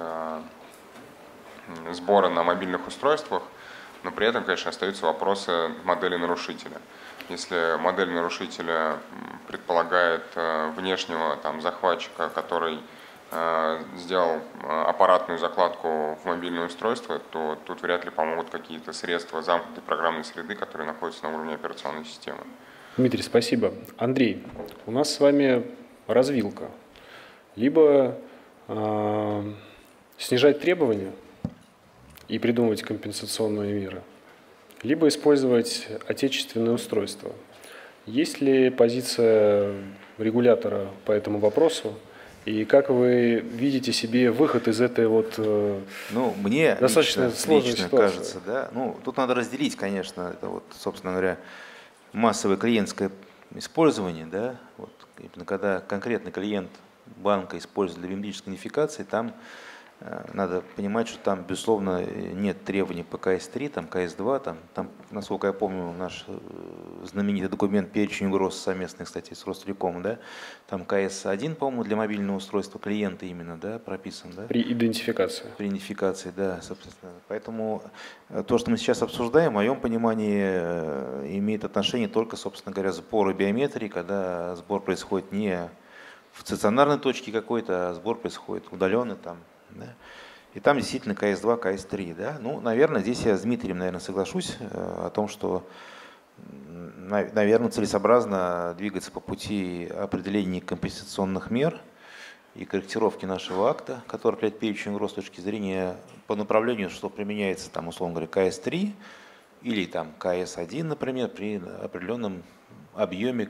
сбора на мобильных устройствах, но при этом, конечно, остаются вопросы модели нарушителя. Если модель нарушителя предполагает внешнего там, захватчика, который сделал аппаратную закладку в мобильное устройство, то тут вряд ли помогут какие-то средства замкнутой программной среды, которые находятся на уровне операционной системы. Дмитрий, спасибо. Андрей, у нас с вами развилка. Либо э, снижать требования и придумывать компенсационные меры, либо использовать отечественные устройства. Есть ли позиция регулятора по этому вопросу? И как вы видите себе выход из этой вот ну, мне достаточно лично, сложной лично ситуации? Кажется, да. Ну, тут надо разделить, конечно, это вот, собственно говоря, массовое клиентское использование, да, вот, именно когда конкретный клиент банка использует для биометрической идентификации, там э, надо понимать, что там, безусловно, нет требований по ка эс три, там ка эс два, там, там, насколько я помню, наш знаменитый документ «Перечень угроз» совместный, кстати, с Ростелекомом, да, там ка эс один, по-моему, для мобильного устройства клиента именно, да, прописан, да? При идентификации. При идентификации, да, собственно. Поэтому то, что мы сейчас обсуждаем, в моем понимании, имеет отношение только, собственно говоря, к сбору биометрии, когда сбор происходит не в стационарной точке какой-то, а сбор происходит удаленный там, да? И там действительно ка эс два, ка эс три. Да? Ну, наверное, здесь я с Дмитрием, наверное, соглашусь о том, что, наверное, целесообразно двигаться по пути определения компенсационных мер и корректировки нашего акта, который определяет перечень угроз с точки зрения по направлению, что применяется, там, условно говоря, ка эс три или там, ка эс один, например, при определенном объеме,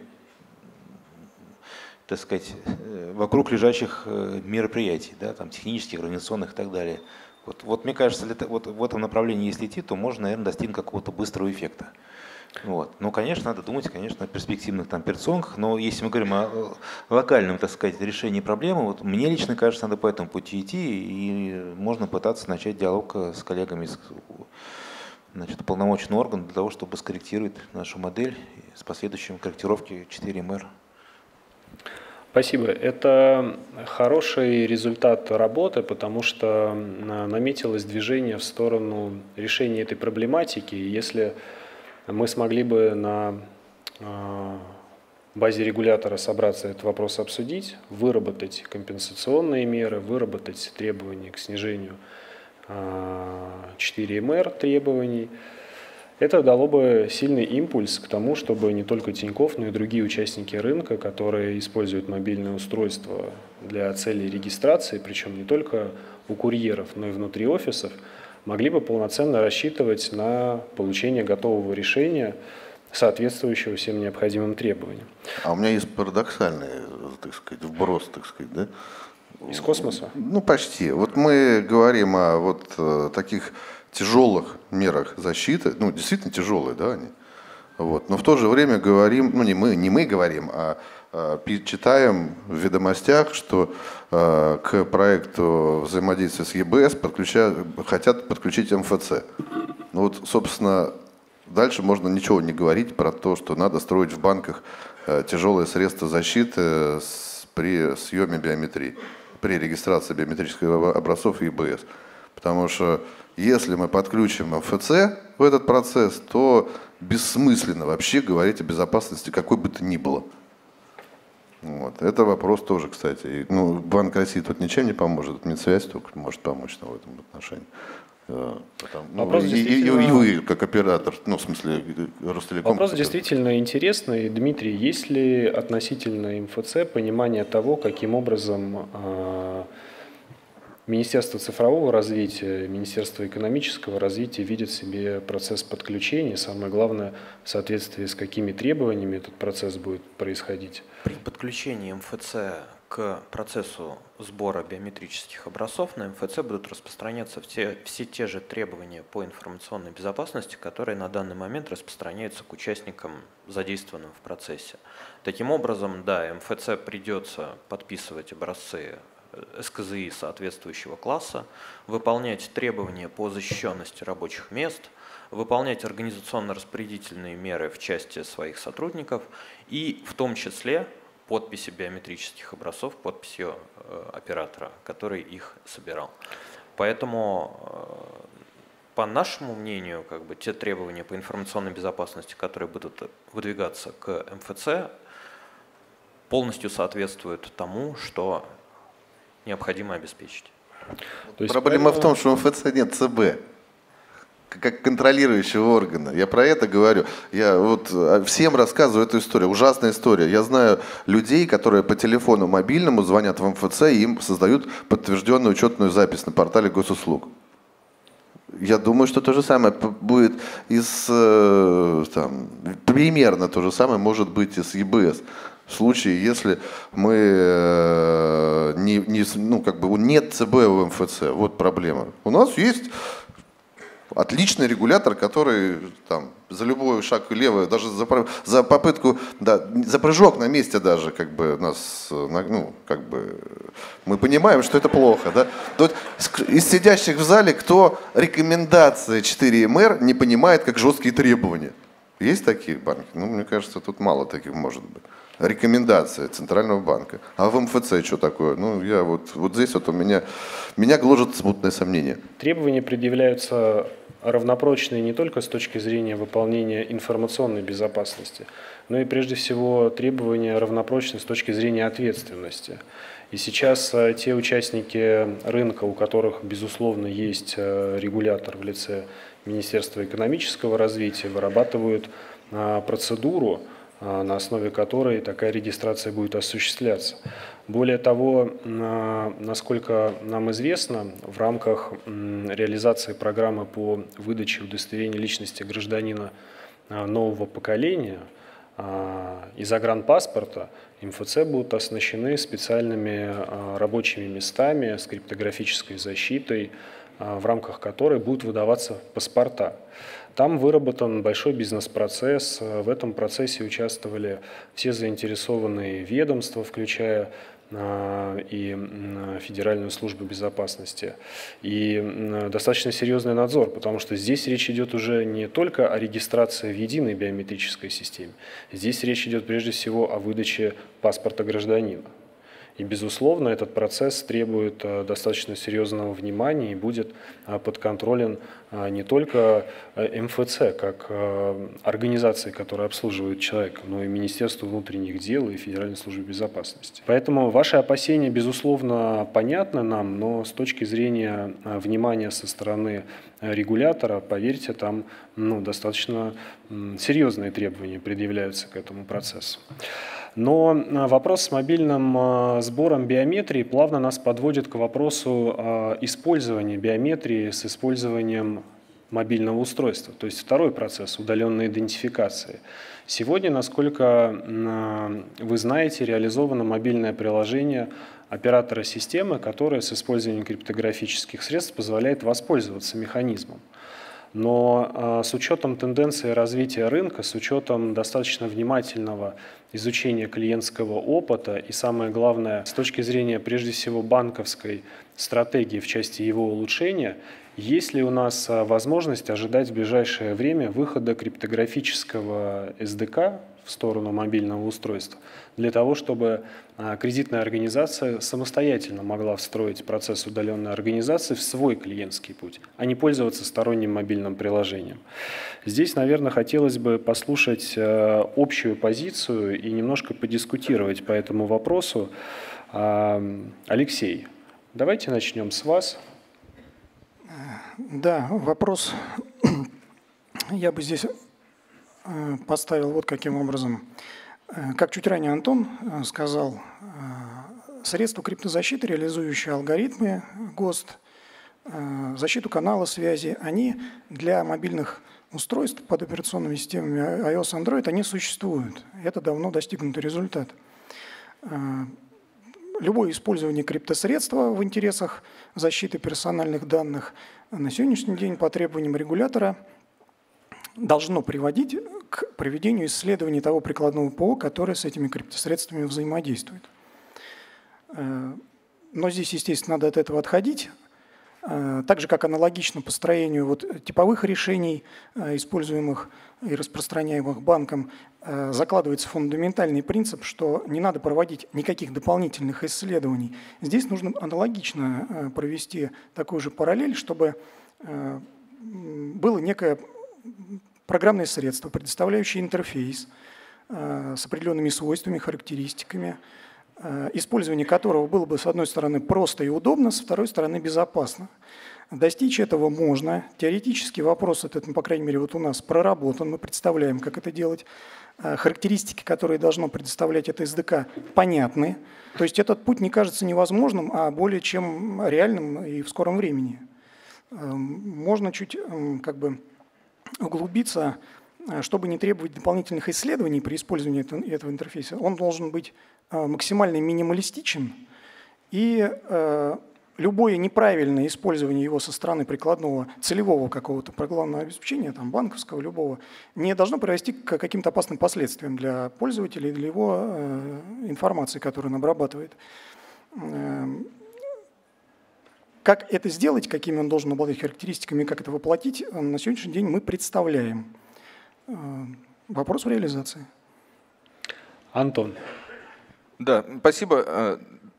так сказать, вокруг лежащих мероприятий, да, там, технических, организационных и так далее. Вот, вот мне кажется, вот в этом направлении, если идти, то можно, наверное, достигнуть какого-то быстрого эффекта. Вот. Ну, конечно, надо думать, конечно, о перспективных там операционках, но если мы говорим о локальном, так сказать, решении проблемы, вот мне лично кажется, надо по этому пути идти, и можно пытаться начать диалог с коллегами из, значит, уполномоченного органа для того, чтобы скорректировать нашу модель с последующим корректировки четыре эм эр. Спасибо. Это хороший результат работы, потому что наметилось движение в сторону решения этой проблематики. Если мы смогли бы на базе регулятора собраться этот вопрос обсудить, выработать компенсационные меры, выработать требования к снижению четыре эм эр требований, это дало бы сильный импульс к тому, чтобы не только Тинькофф, но и другие участники рынка, которые используют мобильное устройство для целей регистрации, причем не только у курьеров, но и внутри офисов, могли бы полноценно рассчитывать на получение готового решения, соответствующего всем необходимым требованиям. А у меня есть парадоксальный, так сказать, вброс, так сказать, да? Из космоса? Ну, почти. Вот мы говорим о вот таких тяжелых мерах защиты, ну, действительно тяжелые, да, они. Вот. Но в то же время говорим, ну, не мы, не мы говорим, а, а читаем в ведомостях, что а, к проекту взаимодействия с е бэ эс подключают, хотят подключить эм эф це. Ну, вот, собственно, дальше можно ничего не говорить про то, что надо строить в банках а, тяжелые средства защиты с, при съеме биометрии, при регистрации биометрических образцов и е бэ эс. Потому что если мы подключим эм эф це в этот процесс, то бессмысленно вообще говорить о безопасности какой бы то ни было. Вот. Это вопрос тоже, кстати. Ну, Банк России тут ничем не поможет, Минсвязь только может помочь в этом отношении. Потому, ну, и, действительно... и, и вы, как оператор, ну, в смысле, Ростелеком. Вопрос действительно интересный. Дмитрий, есть ли относительно эм эф це понимание того, каким образом э, Министерство цифрового развития, Министерство экономического развития видят себе процесс подключения, самое главное, в соответствии с какими требованиями этот процесс будет происходить? При подключении эм эф це к процессу сбора биометрических образцов на эм эф це будут распространяться все, все те же требования по информационной безопасности, которые на данный момент распространяются к участникам, задействованным в процессе. Таким образом, да, эм эф це придется подписывать образцы эс ка зэ и соответствующего класса, выполнять требования по защищенности рабочих мест, выполнять организационно-распорядительные меры в части своих сотрудников и в том числе подписи биометрических образцов подписью э, оператора, который их собирал. Поэтому, э, по нашему мнению, как бы, те требования по информационной безопасности, которые будут выдвигаться к эм эф це, полностью соответствуют тому, что необходимо обеспечить. То есть проблема в том, что у эм эф це нет цэ бэ, как контролирующего органа. Я про это говорю. Я вот всем рассказываю эту историю. Ужасная история. Я знаю людей, которые по телефону мобильному звонят в эм эф це и им создают подтвержденную учетную запись на портале госуслуг. Я думаю, что то же самое будет и с, там, примерно то же самое может быть и с е бэ эс. В случае, если мы не, не, ну, как бы нет цэ бэ у эм эф це, вот проблема. У нас есть отличный регулятор, который там, за любой шаг влево, даже за, за попытку, да, за прыжок на месте даже, как бы нас, ну, как бы, мы понимаем, что это плохо, да. Тут из сидящих в зале, кто рекомендации четыре эм эр не понимает как жесткие требования? Есть такие банки? Ну, мне кажется, тут мало таких может быть. Рекомендация Центрального банка. А в эм эф це что такое? Ну, я вот, вот здесь вот у меня, меня гложет смутное сомнение. Требования предъявляются равнопрочные не только с точки зрения выполнения информационной безопасности, но и прежде всего требования равнопрочны с точки зрения ответственности. И сейчас те участники рынка, у которых, безусловно, есть регулятор в лице Министерства экономического развития, вырабатывают процедуру, на основе которой такая регистрация будет осуществляться. Более того, насколько нам известно, в рамках реализации программы по выдаче удостоверения личности гражданина нового поколения и загранпаспорта МФЦ будут оснащены специальными рабочими местами с криптографической защитой, в рамках которой будут выдаваться паспорта. Там выработан большой бизнес-процесс. В этом процессе участвовали все заинтересованные ведомства, включая и Федеральную службу безопасности, и достаточно серьезный надзор, потому что здесь речь идет уже не только о регистрации в единой биометрической системе, здесь речь идет прежде всего о выдаче паспорта гражданина. И, безусловно, этот процесс требует достаточно серьезного внимания и будет подконтролен не только МФЦ, как организации, которые обслуживают человека, но и Министерству внутренних дел и Федеральной службе безопасности. Поэтому ваши опасения, безусловно, понятны нам, но с точки зрения внимания со стороны регулятора, поверьте, там ну, достаточно серьезные требования предъявляются к этому процессу. Но вопрос с мобильным сбором биометрии плавно нас подводит к вопросу использования биометрии с использованием мобильного устройства, то есть второй процесс удаленной идентификации. Сегодня, насколько вы знаете, реализовано мобильное приложение оператора системы, которое с использованием криптографических средств позволяет воспользоваться механизмом. Но с учетом тенденции развития рынка, с учетом достаточно внимательного изучения клиентского опыта и, самое главное, с точки зрения, прежде всего, банковской стратегии в части его улучшения, есть ли у нас возможность ожидать в ближайшее время выхода криптографического эс ди кей в сторону мобильного устройства, для того, чтобы кредитная организация самостоятельно могла встроить процесс удаленной организации в свой клиентский путь, а не пользоваться сторонним мобильным приложением. Здесь, наверное, хотелось бы послушать общую позицию и немножко подискутировать по этому вопросу. Алексей, давайте начнем с вас. Да, вопрос я бы здесь поставил вот каким образом. Как чуть ранее Антон сказал, средства криптозащиты, реализующие алгоритмы ГОСТ, защиту канала связи, они для мобильных устройств под операционными системами iOS и Android, они существуют. Это давно достигнутый результат. Любое использование криптосредства в интересах защиты персональных данных на сегодняшний день по требованиям регулятора должно приводить к проведению исследований того прикладного ПО, которое с этими криптосредствами взаимодействует. Но здесь, естественно, надо от этого отходить. Так же, как аналогично построению вот типовых решений, используемых и распространяемых банком, закладывается фундаментальный принцип, что не надо проводить никаких дополнительных исследований. Здесь нужно аналогично провести такую же параллель, чтобы было некое программное средство, предоставляющее интерфейс с определенными свойствами, характеристиками, использование которого было бы, с одной стороны, просто и удобно, с второй стороны, безопасно. Достичь этого можно. Теоретически вопрос этот, ну, по крайней мере, вот у нас проработан, мы представляем, как это делать. Характеристики, которые должно предоставлять это эс ди кей, понятны. То есть этот путь не кажется невозможным, а более чем реальным и в скором времени. Можно чуть как бы углубиться, чтобы не требовать дополнительных исследований при использовании этого интерфейса. Он должен быть максимально минималистичен, и любое неправильное использование его со стороны прикладного целевого какого-то программного обеспечения, там, банковского, любого, не должно привести к каким-то опасным последствиям для пользователя и для его информации, которую он обрабатывает. Как это сделать, какими он должен обладать характеристиками, как это воплотить, на сегодняшний день мы представляем. Вопрос в реализации. Антон. Да, спасибо.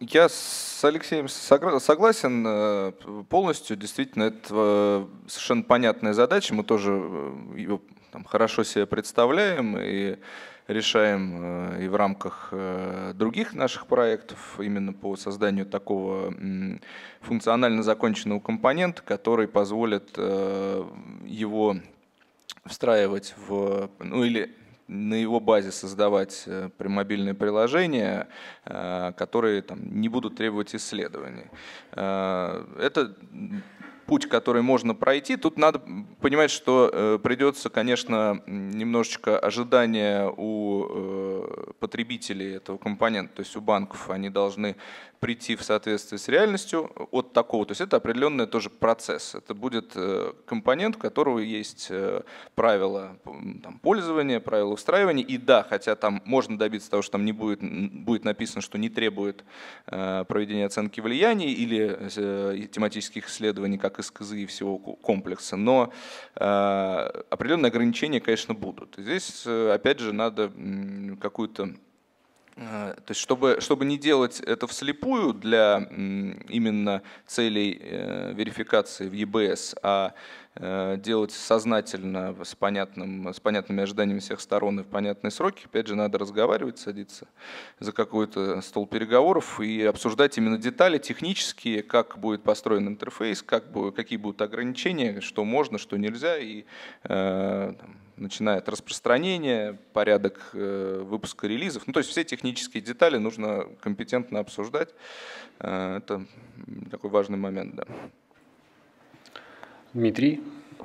Я с Алексеем согласен полностью. Действительно, это совершенно понятная задача. Мы тоже ее там хорошо себе представляем и решаем и в рамках других наших проектов именно по созданию такого функционально законченного компонента, который позволит его встраивать в, ну или на его базе создавать мобильные приложения, которые там, не будут требовать исследований. Это путь, который можно пройти. Тут надо понимать, что придется, конечно, немножечко ожидания у потребителей этого компонента, то есть у банков. Они должны прийти в соответствии с реальностью от такого. То есть это определенный тоже процесс. Это будет компонент, у которого есть правила там, пользования, правила устраивания. И да, хотя там можно добиться того, что там не будет, будет написано, что не требует проведения оценки влияний или тематических исследований, как из КЗ и всего комплекса, но определенные ограничения, конечно, будут. Здесь, опять же, надо какую-то То есть, чтобы, чтобы не делать это вслепую для именно целей верификации в и бэ эс, а делать сознательно, с, понятным, с понятными ожиданиями всех сторон и в понятные сроки, опять же, надо разговаривать, садиться за какой-то стол переговоров и обсуждать именно детали технические, как будет построен интерфейс, как будет, какие будут ограничения, что можно, что нельзя, и э, там, начиная от распространения, порядок э, выпуска релизов. Ну, то есть все технические детали нужно компетентно обсуждать. Э, это такой важный момент, да. Дмитрий.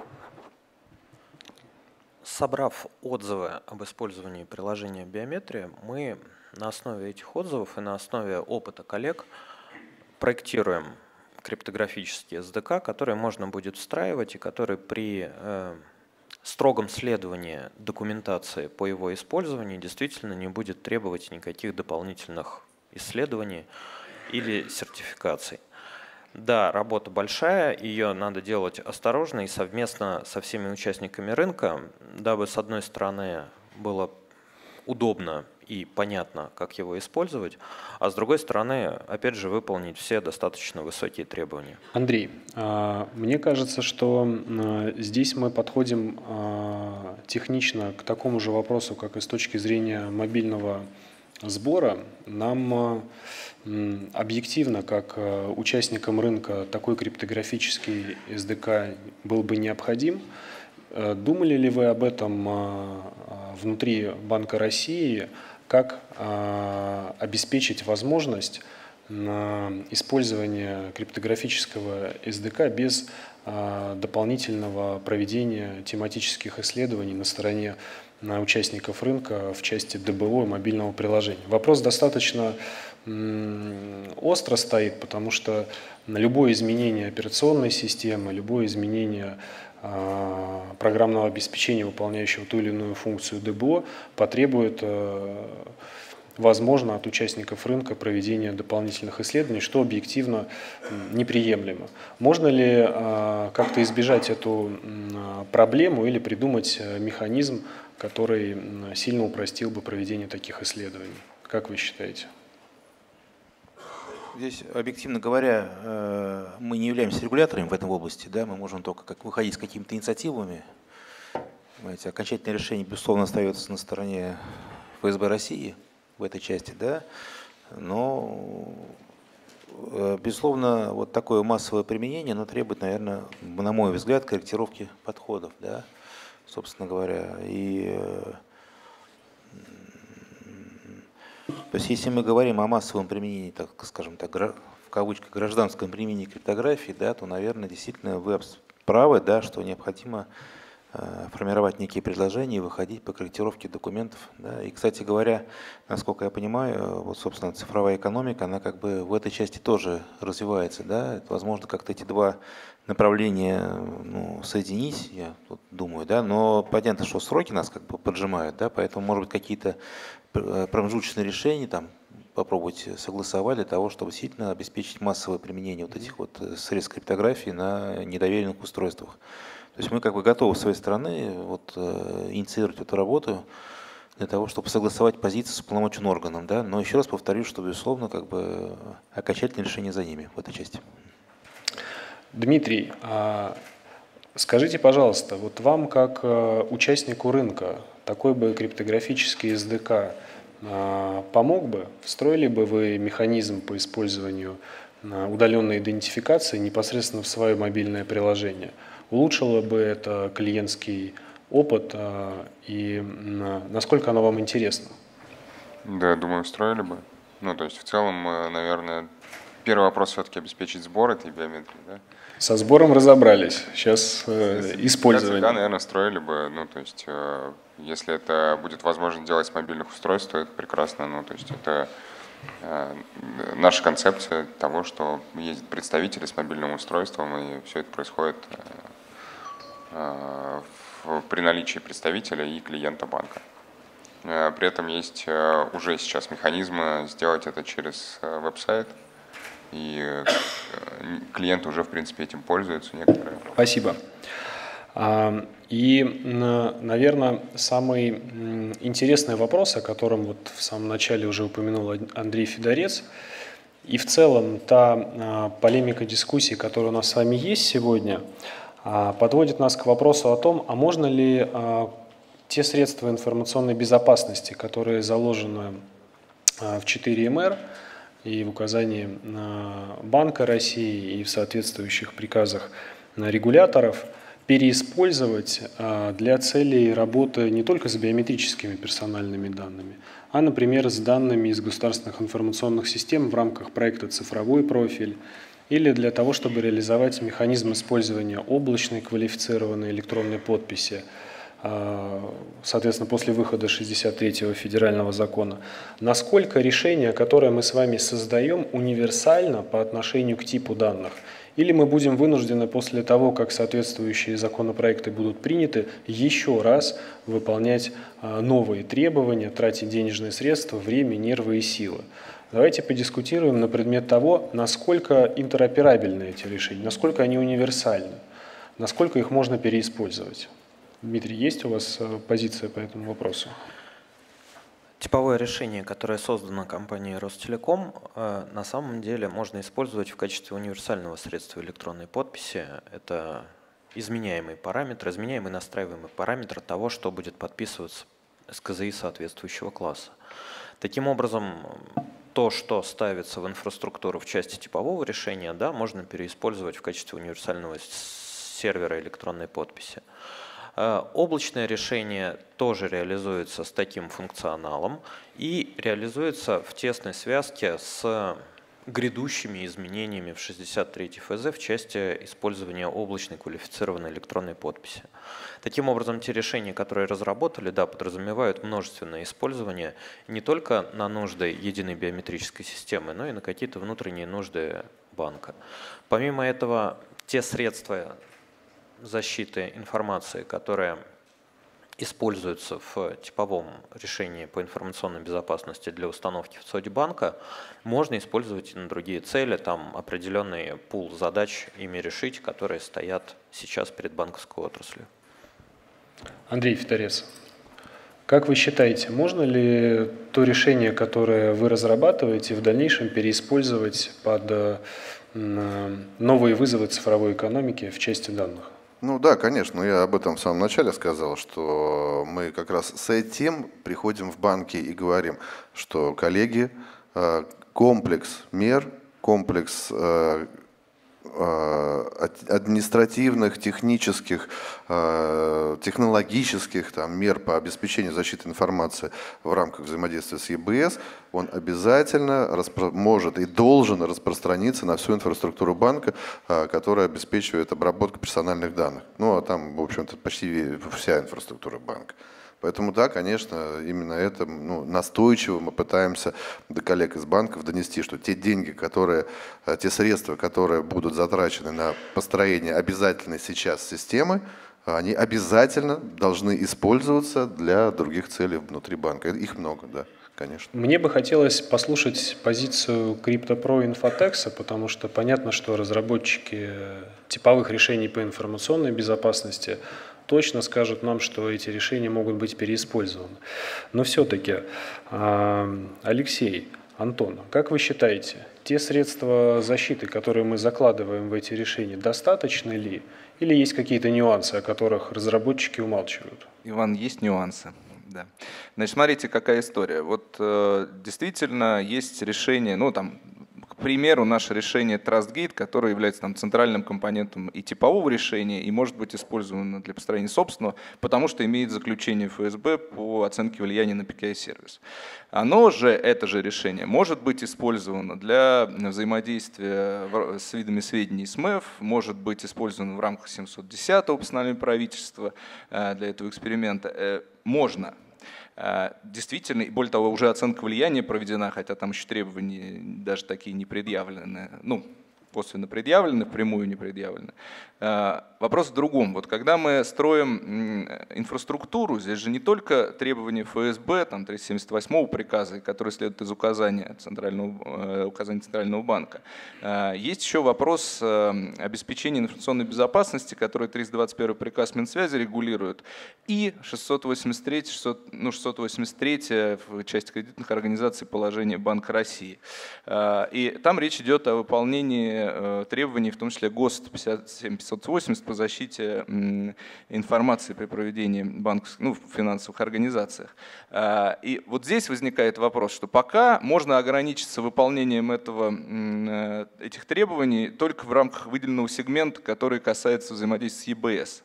Собрав отзывы об использовании приложения биометрия, мы на основе этих отзывов и на основе опыта коллег проектируем криптографический эс ди кей, который можно будет встраивать и который при э, строгом следовании документации по его использованию действительно не будет требовать никаких дополнительных исследований или сертификаций. Да, работа большая, ее надо делать осторожно и совместно со всеми участниками рынка, дабы, с одной стороны, было удобно и понятно, как его использовать, а с другой стороны, опять же, выполнить все достаточно высокие требования. Андрей, мне кажется, что здесь мы подходим технично к такому же вопросу, как и с точки зрения мобильного сбора. Нам объективно, как участникам рынка, такой криптографический эс ди кей был бы необходим. Думали ли вы об этом внутри Банка России, как обеспечить возможность использования криптографического эс ди кей без дополнительного проведения тематических исследований на стороне на участников рынка в части дэ бэ о и мобильного приложения? Вопрос достаточно остро стоит, потому что любое изменение операционной системы, любое изменение программного обеспечения, выполняющего ту или иную функцию дэ бэ о, потребует, возможно, от участников рынка проведения дополнительных исследований, что объективно неприемлемо. Можно ли как-то избежать эту проблему или придумать механизм, который сильно упростил бы проведение таких исследований? Как вы считаете? Здесь, объективно говоря, мы не являемся регуляторами в этом области, да, мы можем только как выходить с какими-то инициативами. Понимаете, окончательное решение, безусловно, остается на стороне эф эс бэ России в этой части, да, но, безусловно, вот такое массовое применение, оно требует, наверное, на мой взгляд, корректировки подходов, да, собственно говоря, и то есть, если мы говорим о массовом применении, так скажем так, в кавычках гражданском применении криптографии, да, то, наверное, действительно вы правы, да, что необходимо э, формировать некие предложения и выходить по корректировке документов. Да. И, кстати говоря, насколько я понимаю, вот, собственно, цифровая экономика, она как бы в этой части тоже развивается. Да. Это, возможно, как-то эти два направления ну, соединить, я тут думаю, да, но понятно, что сроки нас как бы поджимают, да, поэтому, может быть, какие-то промежуточные решения там попробовать согласовать для того, чтобы действительно обеспечить массовое применение вот этих вот средств криптографии на недоверенных устройствах. То есть мы как бы готовы с своей стороны вот, инициировать эту работу для того, чтобы согласовать позиции с уполномоченным органом. Да? Но еще раз повторю, что, безусловно, как бы окончательное решение за ними в этой части. Дмитрий, скажите, пожалуйста, вот вам как участнику рынка такой бы криптографический эс ди кей помог бы? Встроили бы вы механизм по использованию удаленной идентификации непосредственно в свое мобильное приложение? Улучшило бы это клиентский опыт и насколько оно вам интересно? Да, думаю, встроили бы. Ну, то есть в целом, наверное, первый вопрос все-таки обеспечить сбор этой биометрии, да? Со сбором разобрались, сейчас э, использование. Да, наверное, строили бы, ну, то есть, э, если это будет возможно делать с мобильных устройств, то это прекрасно, ну, то есть, это э, наша концепция того, что ездят представители с мобильным устройством, и все это происходит э, э, в, при наличии представителя и клиента банка. Э, при этом есть э, уже сейчас механизмы сделать это через э, веб-сайт, и клиенты уже, в принципе, этим пользуются некоторые. Спасибо. И, наверное, самый интересный вопрос, о котором вот в самом начале уже упомянул Андрей Федорец, и в целом та полемика дискуссии, которая у нас с вами есть сегодня, подводит нас к вопросу о том, а можно ли те средства информационной безопасности, которые заложены в четыре эм эр, и в указании Банка России, и в соответствующих приказах регуляторов, переиспользовать для целей работы не только с биометрическими персональными данными, а, например, с данными из государственных информационных систем в рамках проекта «Цифровой профиль», или для того, чтобы реализовать механизм использования облачной квалифицированной электронной подписи, соответственно, после выхода шестьдесят третьего федерального закона. Насколько решение, которое мы с вами создаем, универсально по отношению к типу данных? Или мы будем вынуждены после того, как соответствующие законопроекты будут приняты, еще раз выполнять новые требования, тратить денежные средства, время, нервы и силы? Давайте подискутируем на предмет того, насколько интероперабельны эти решения, насколько они универсальны, насколько их можно переиспользовать. Дмитрий, есть у вас позиция по этому вопросу? Типовое решение, которое создано компанией Ростелеком, на самом деле можно использовать в качестве универсального средства электронной подписи. Это изменяемый параметр, изменяемый настраиваемый параметр того, что будет подписываться с ка зэ и соответствующего класса. Таким образом, то, что ставится в инфраструктуру в части типового решения, да, можно переиспользовать в качестве универсального сервера электронной подписи. Облачное решение тоже реализуется с таким функционалом и реализуется в тесной связке с грядущими изменениями в шестьдесят третьем эф зэ в части использования облачной квалифицированной электронной подписи. Таким образом, те решения, которые разработали, да, подразумевают множественное использование не только на нужды единой биометрической системы, но и на какие-то внутренние нужды банка. Помимо этого, те средства защиты информации, которые используются в типовом решении по информационной безопасности для установки в ЦОДе банка, можно использовать и на другие цели, там определенный пул задач ими решить, которые стоят сейчас перед банковской отраслью. Андрей Федорец, как вы считаете, можно ли то решение, которое вы разрабатываете, в дальнейшем переиспользовать под новые вызовы цифровой экономики в части данных? Ну да, конечно, я об этом в самом начале сказал, что мы как раз с этим приходим в банки и говорим, что, коллеги, комплекс мер, комплекс административных, технических, технологических там, мер по обеспечению защиты информации в рамках взаимодействия с е бэ эс, он обязательно может и должен распространиться на всю инфраструктуру банка, которая обеспечивает обработку персональных данных. Ну, а там, в общем-то, почти вся инфраструктура банка. Поэтому, да, конечно, именно это ну, настойчиво мы пытаемся до коллег из банков донести, что те деньги, которые, те средства, которые будут затрачены на построение обязательной сейчас системы, они обязательно должны использоваться для других целей внутри банка. Их много, да, конечно. Мне бы хотелось послушать позицию CryptoPro Infotex, потому что понятно, что разработчики типовых решений по информационной безопасности точно скажут нам, что эти решения могут быть переиспользованы. Но все-таки, Алексей, Антон, как вы считаете, те средства защиты, которые мы закладываем в эти решения, достаточны ли? Или есть какие-то нюансы, о которых разработчики умалчивают? Иван, есть нюансы. Да. Значит, смотрите, какая история. Вот э, действительно есть решение, ну там, к примеру, наше решение TrustGate, которое является там, центральным компонентом и типового решения, и может быть использовано для построения собственного, потому что имеет заключение эф эс бэ по оценке влияния на пи кей ай-сервис. Оно же, это же решение, может быть использовано для взаимодействия с видами сведений эс эм и эф, может быть использовано в рамках семьсот десятого постановления правительства для этого эксперимента. Можно. Действительно, и более того, уже оценка влияния проведена, хотя там еще требования даже такие не предъявлены, ну, косвенно предъявлены, впрямую не предъявлены. Вопрос в другом. Вот когда мы строим инфраструктуру, здесь же не только требования эф эс бэ, там, триста семьдесят восьмого приказа, которые следуют из указания Центрального, указания Центрального банка, есть еще вопрос обеспечения информационной безопасности, который триста двадцать первый приказ Минсвязи регулирует, и шестьсот восемьдесят третий, шестьсот, ну, шестьсот восемьдесят третий в части кредитных организаций положения Банка России. И там речь идет о выполнении требований, в том числе ГОСТ пятьдесят семь пятьсот восемьдесят по защите информации при проведении банковских, ну, в финансовых организациях. И вот здесь возникает вопрос, что пока можно ограничиться выполнением этого, этих требований только в рамках выделенного сегмента, который касается взаимодействия с и бэ эс.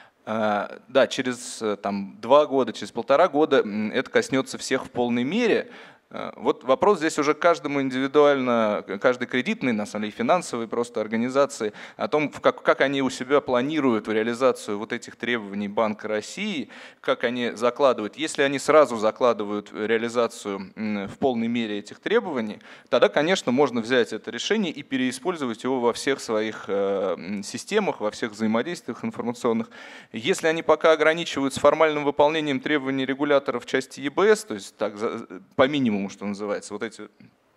Да, через там, два года, через полтора года это коснется всех в полной мере. Вот вопрос здесь уже каждому индивидуально, каждой кредитной, на самом деле финансовой просто организации, о том, как, как они у себя планируют реализацию вот этих требований Банка России, как они закладывают. Если они сразу закладывают реализацию в полной мере этих требований, тогда, конечно, можно взять это решение и переиспользовать его во всех своих системах, во всех взаимодействиях информационных. Если они пока ограничиваются формальным выполнением требований регулятора в части и бэ эс, то есть так, по минимуму, что называется, вот эти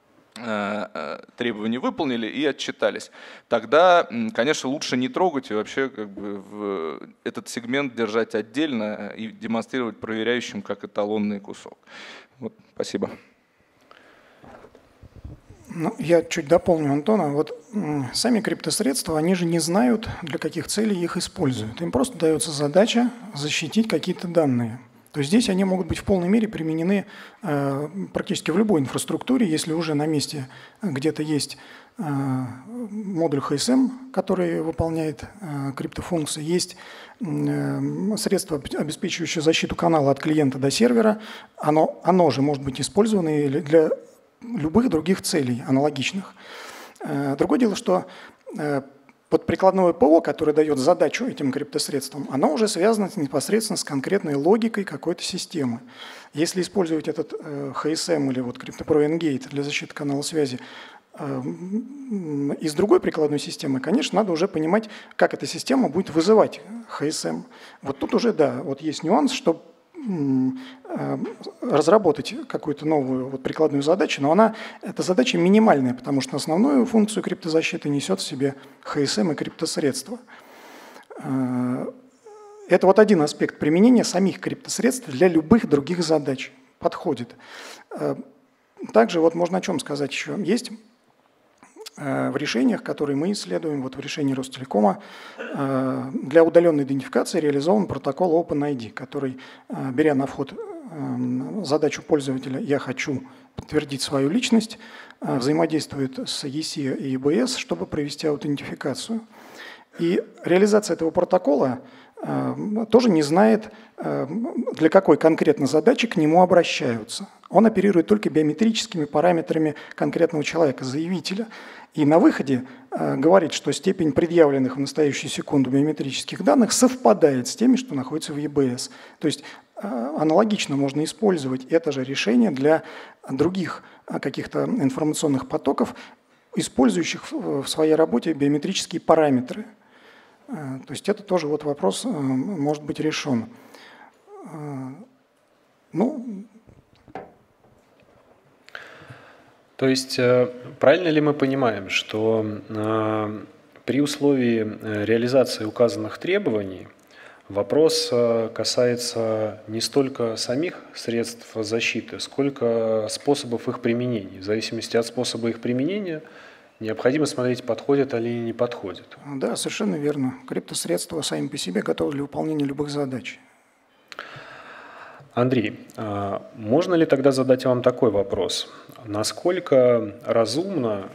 э, требования выполнили и отчитались, тогда, конечно, лучше не трогать и вообще как бы, в этот сегмент держать отдельно и демонстрировать проверяющим как эталонный кусок. Вот, спасибо. Ну, я чуть дополню Антона. Вот сами криптосредства, они же не знают, для каких целей их используют. Им просто дается задача защитить какие-то данные. То есть здесь они могут быть в полной мере применены э, практически в любой инфраструктуре, если уже на месте где-то есть э, модуль эйч эс эм, который выполняет э, криптофункции, есть э, средство, обеспечивающее защиту канала от клиента до сервера, оно, оно же может быть использовано для любых других целей аналогичных. Э, другое дело, что э, вот прикладное ПО, которое дает задачу этим криптосредствам, оно уже связано непосредственно с конкретной логикой какой-то системы. Если использовать этот э, эйч эс эм или вот CryptoPro Engate для защиты канала связи э, из другой прикладной системы, конечно, надо уже понимать, как эта система будет вызывать эйч эс эм. Вот тут уже, да, вот есть нюанс, что разработать какую-то новую вот прикладную задачу, но она, эта задача минимальная, потому что основную функцию криптозащиты несет в себе эйч эс эм и криптосредства. Это вот один аспект применения самих криптосредств для любых других задач. Подходит. Также вот можно о чем сказать еще. Есть в решениях, которые мы исследуем, вот в решении Ростелекома, для удаленной идентификации реализован протокол OpenID, который, беря на вход задачу пользователя «я хочу подтвердить свою личность», взаимодействует с и си и и бэ эс, чтобы провести аутентификацию. И реализация этого протокола тоже не знает, для какой конкретно задачи к нему обращаются. Он оперирует только биометрическими параметрами конкретного человека, заявителя. И на выходе говорит, что степень предъявленных в настоящую секунду биометрических данных совпадает с теми, что находятся в и бэ эс. То есть аналогично можно использовать это же решение для других каких-то информационных потоков, использующих в своей работе биометрические параметры. То есть это тоже вот вопрос может быть решен. Ну, то есть правильно ли мы понимаем, что при условии реализации указанных требований Вопрос касается не столько самих средств защиты, сколько способов их применения. В зависимости от способа их применения необходимо смотреть, подходят или не подходят. Да, совершенно верно. Криптосредства сами по себе готовы для выполнения любых задач. Андрей, можно ли тогда задать вам такой вопрос? Насколько разумно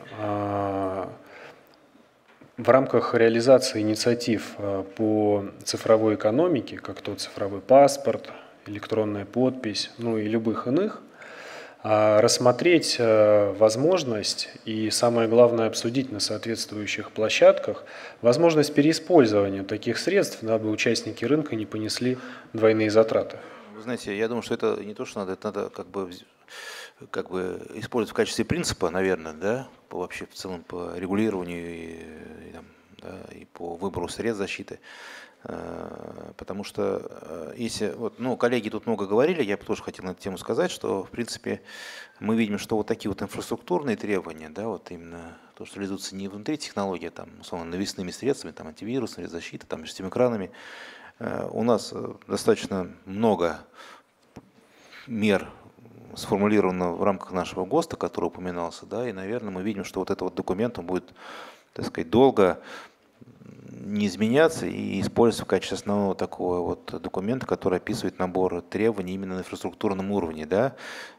в рамках реализации инициатив по цифровой экономике, как то цифровой паспорт, электронная подпись, ну и любых иных, рассмотреть возможность и, самое главное, обсудить на соответствующих площадках возможность переиспользования таких средств, дабы участники рынка не понесли двойные затраты? Вы знаете, я думаю, что это не то, что надо, это надо как бы, как бы использовать в качестве принципа, наверное, да, по, вообще в целом по регулированию и, и, там, да, и по выбору средств защиты. Потому что если, вот, ну, коллеги тут много говорили, я бы тоже хотел на эту тему сказать, что, в принципе, мы видим, что вот такие вот инфраструктурные требования, да, вот именно то, что реализуется не внутри технологии, там, условно, навесными средствами, там, антивирусной защиты, там, экранами, у нас достаточно много мер сформулировано в рамках нашего ГОСТа, который упоминался, да, и, наверное, мы видим, что вот этот вот документ, он будет, так сказать, долго не изменяться и использоваться в качестве основного такого вот документа, который описывает набор требований именно на инфраструктурном уровне, да,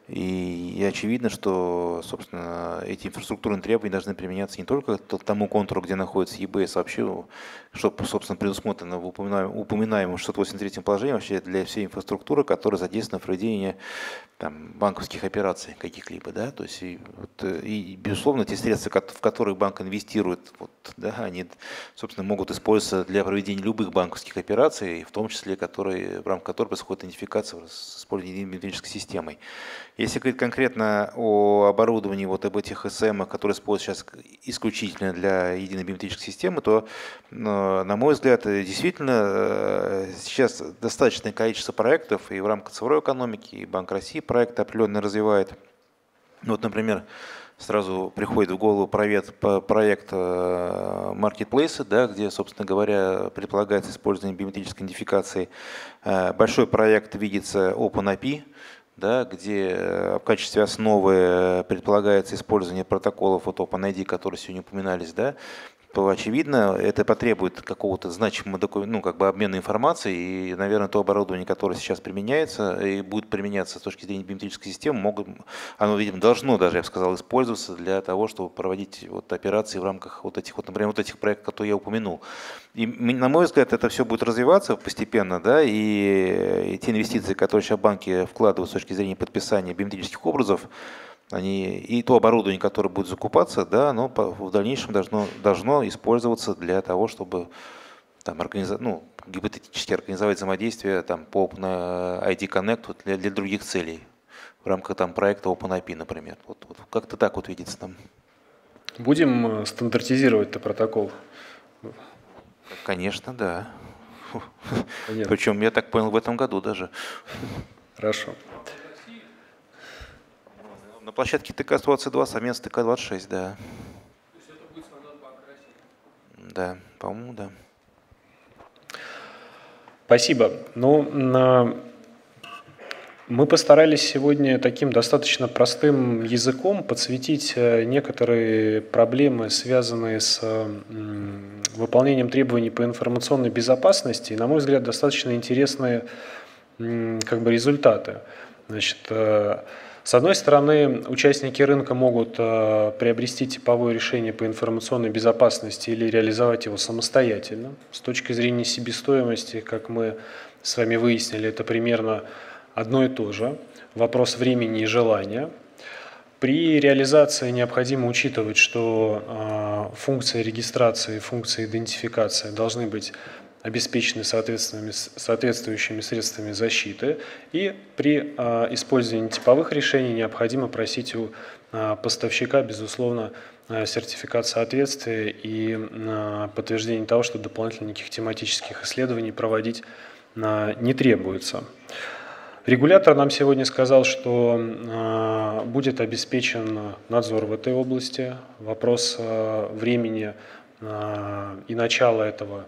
и, и очевидно, что, собственно, эти инфраструктурные требования должны применяться не только к тому контуру, где находится и бэ эс, а вообще, что, собственно, предусмотрено в упоминаемом, упоминаемом шестьсот восемьдесят третьем положении, вообще для всей инфраструктуры, которая задействована в проведении там, банковских операций каких-либо, да, то есть, и, вот, и, безусловно, те средства, в которые банк инвестирует, вот, да, они, собственно, могут использоваться для проведения любых банковских операций, в том числе, которые, в рамках которых происходит идентификация с использованием биометрической системой. Если говорить конкретно о оборудовании, вот об этих эс эм, которые используются сейчас исключительно для единой биометрической системы, то, на мой взгляд, действительно сейчас достаточное количество проектов и в рамках цифровой экономики, и Банк России проект определенно развивает. Вот, например, сразу приходит в голову проект, проект маркетплейса, да, где, собственно говоря, предполагается использование биометрической идентификации. Большой проект видится OpenAPI, да, где в качестве основы предполагается использование протоколов вот OpenID, которые сегодня упоминались, да, то, очевидно, это потребует какого-то значимого, ну, как бы обмена информацией, и, наверное, то оборудование, которое сейчас применяется и будет применяться с точки зрения биометрической системы, могут, оно, видимо, должно даже, я бы сказал, использоваться для того, чтобы проводить вот операции в рамках вот этих, вот, например, вот этих проектов, которые я упомянул. И, на мой взгляд, это все будет развиваться постепенно, да, и, и те инвестиции, которые сейчас банки вкладывают с точки зрения подписания биометрических образов, они, и то оборудование, которое будет закупаться, да, оно в дальнейшем должно, должно использоваться для того, чтобы там, организовать, ну, гипотетически организовать взаимодействие там, по ай ди Connect для, для других целей в рамках там, проекта OpenAPI, например. Вот, вот, как-то так вот видится там. Будем стандартизировать-то протокол? Конечно, да. Понятно. Причем, я так понял, в этом году даже. Хорошо. На площадке тэ ка двадцать два совместно тэ ка двадцать шесть, да. То есть это будет стандарт Банка России? Да, по-моему, да. Спасибо. Ну, на... мы постарались сегодня таким достаточно простым языком подсветить некоторые проблемы, связанные с выполнением требований по информационной безопасности, и, на мой взгляд, достаточно интересные как бы, результаты. Значит, с одной стороны, участники рынка могут приобрести типовое решение по информационной безопасности или реализовать его самостоятельно. С точки зрения себестоимости, как мы с вами выяснили, это примерно одно и то же. Вопрос времени и желания. При реализации необходимо учитывать, что функция регистрации и функция идентификации должны быть обеспечены соответствующими средствами защиты, и при э, использовании типовых решений необходимо просить у э, поставщика, безусловно, э, сертификат соответствия и э, подтверждение того, что дополнительно никаких тематических исследований проводить э, не требуется. Регулятор нам сегодня сказал, что э, будет обеспечен надзор в этой области. Вопрос э, времени э, и начала этого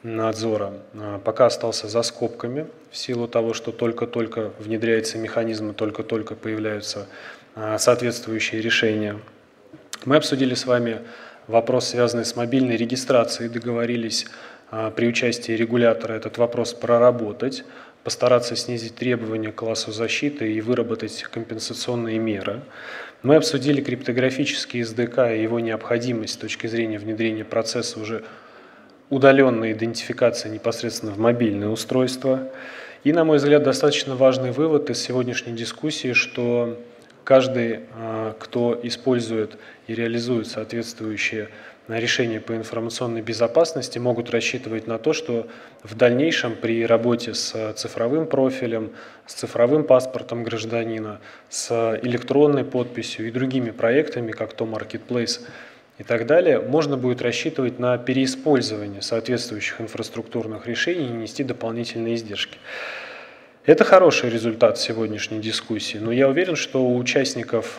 надзора пока остался за скобками в силу того, что только-только внедряется механизм, и только-только появляются соответствующие решения. Мы обсудили с вами вопрос, связанный с мобильной регистрацией, договорились при участии регулятора этот вопрос проработать, постараться снизить требования к классу защиты и выработать компенсационные меры. Мы обсудили криптографический эс ди кей и его необходимость с точки зрения внедрения процесса уже удаленной идентификации непосредственно в мобильное устройство. И, на мой взгляд, достаточно важный вывод из сегодняшней дискуссии, что каждый, кто использует и реализует соответствующие решения по информационной безопасности, могут рассчитывать на то, что в дальнейшем при работе с цифровым профилем, с цифровым паспортом гражданина, с электронной подписью и другими проектами, как то Marketplace и так далее, можно будет рассчитывать на переиспользование соответствующих инфраструктурных решений и нести дополнительные издержки. Это хороший результат сегодняшней дискуссии, но я уверен, что у участников,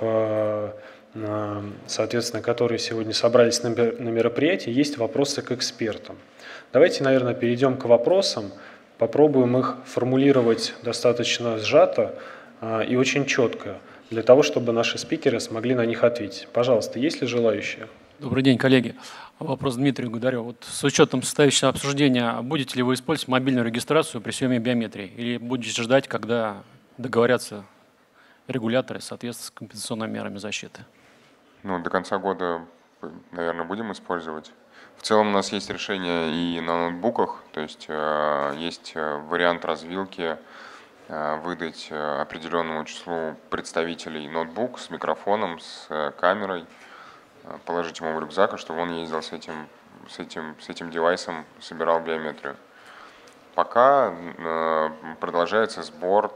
соответственно, которые сегодня собрались на мероприятии, есть вопросы к экспертам. Давайте, наверное, перейдем к вопросам, попробуем их формулировать достаточно сжато и очень четко, для того, чтобы наши спикеры смогли на них ответить. Пожалуйста, есть ли желающие? Добрый день, коллеги. Вопрос Дмитрию Гудареву. Вот с учетом состоявшегося обсуждения, будете ли вы использовать мобильную регистрацию при съеме биометрии или будете ждать, когда договорятся регуляторы в соответствии с компенсационными мерами защиты? Ну, до конца года, наверное, будем использовать. В целом у нас есть решение и на ноутбуках, то есть э, есть вариант развилки, э, выдать определенному числу представителей ноутбук с микрофоном, с э, камерой, положить ему в рюкзак, чтобы он ездил с этим, с этим, с этим девайсом, собирал биометрию. Пока э, продолжается сбор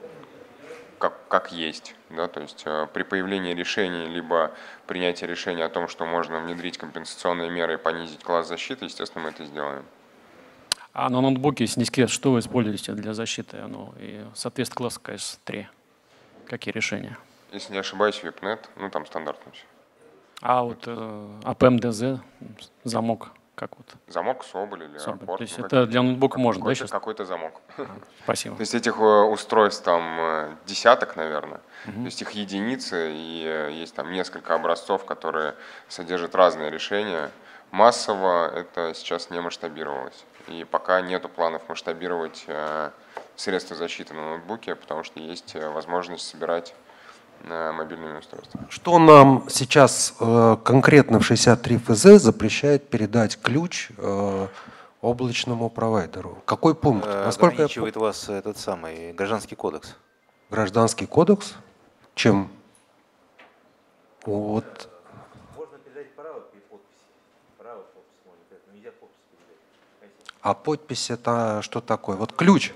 как, как есть. Да, то есть э, при появлении решений, либо принятии решения о том, что можно внедрить компенсационные меры и понизить класс защиты, естественно, мы это сделаем. А на ноутбуке, если не секрет, что вы используете для защиты? Ну, и соответственно класс кей эс три. Какие решения? Если не ошибаюсь, веб-нет, ну там стандартно все. А вот э, эй пи эм ди зет, замок, как вот? Замок Соболь или Соболь. Апорт. То есть это для ноутбука можно, да, сейчас? Какой-то замок. А, спасибо. То есть этих устройств там десяток, наверное. Угу. То есть их единицы, и есть там несколько образцов, которые содержат разные решения. Массово это сейчас не масштабировалось. И пока нету планов масштабировать средства защиты на ноутбуке, потому что есть возможность собирать мобильными устройствами. Что нам сейчас э, конкретно в шестьдесят три эф зэ запрещает передать ключ э, облачному провайдеру? Какой пункт? Насколько ограничивает я... вас этот самый Гражданский кодекс? Гражданский кодекс? Чем? Вот. Можно передать право при подписи. Право подписи можно передать, но нельзя подпись передать. А подпись это что такое? Вот ключ.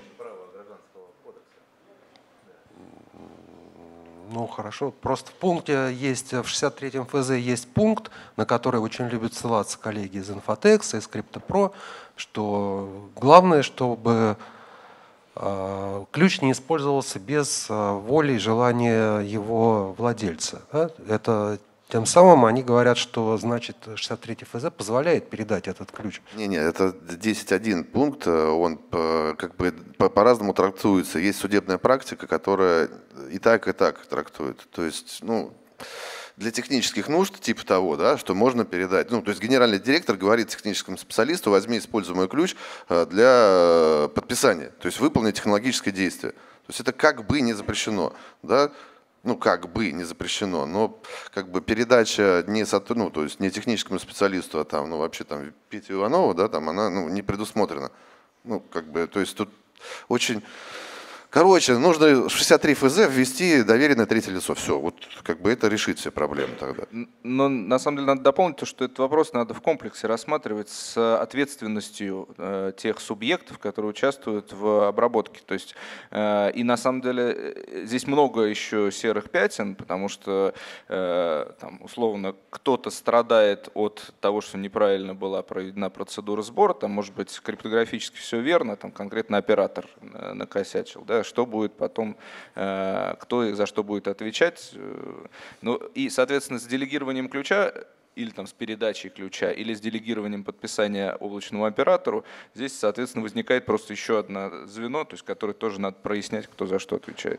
Ну хорошо, просто в пункте есть, в шестьдесят третьем эф зэ есть пункт, на который очень любят ссылаться коллеги из Infotex, из CryptoPro, что главное, чтобы э, ключ не использовался без э, воли и желания его владельца. Да? Это тем самым они говорят, что значит шестьдесят третий эф зэ позволяет передать этот ключ. Не-не, это десять один пункт, он как бы по-разному трактуется. Есть судебная практика, которая и так, и так трактует. То есть, ну, для технических нужд, типа того, да, что можно передать. Ну, то есть генеральный директор говорит техническому специалисту: возьми используемый ключ для подписания, то есть выполни технологическое действие. То есть это как бы не запрещено, да. Ну, как бы не запрещено, но как бы передача не, ну, то есть не техническому специалисту, а там, ну, вообще там Пете Иванову, да, там она, ну, не предусмотрена. Ну, как бы, то есть тут очень... Короче, нужно в шестьдесят три эф зэ ввести доверенное третье лицо. Все, вот как бы это решит все проблемы тогда. Но на самом деле надо дополнить то, что этот вопрос надо в комплексе рассматривать с ответственностью э, тех субъектов, которые участвуют в обработке. То есть, э, и на самом деле здесь много еще серых пятен, потому что э, там, условно кто-то страдает от того, что неправильно была проведена процедура сбора, там может быть криптографически все верно, там конкретно оператор накосячил, да, что будет потом, кто за что будет отвечать. Ну, и, соответственно, с делегированием ключа или там с передачей ключа, или с делегированием подписания облачному оператору, здесь, соответственно, возникает просто еще одно звено, то есть, которое тоже надо прояснять, кто за что отвечает.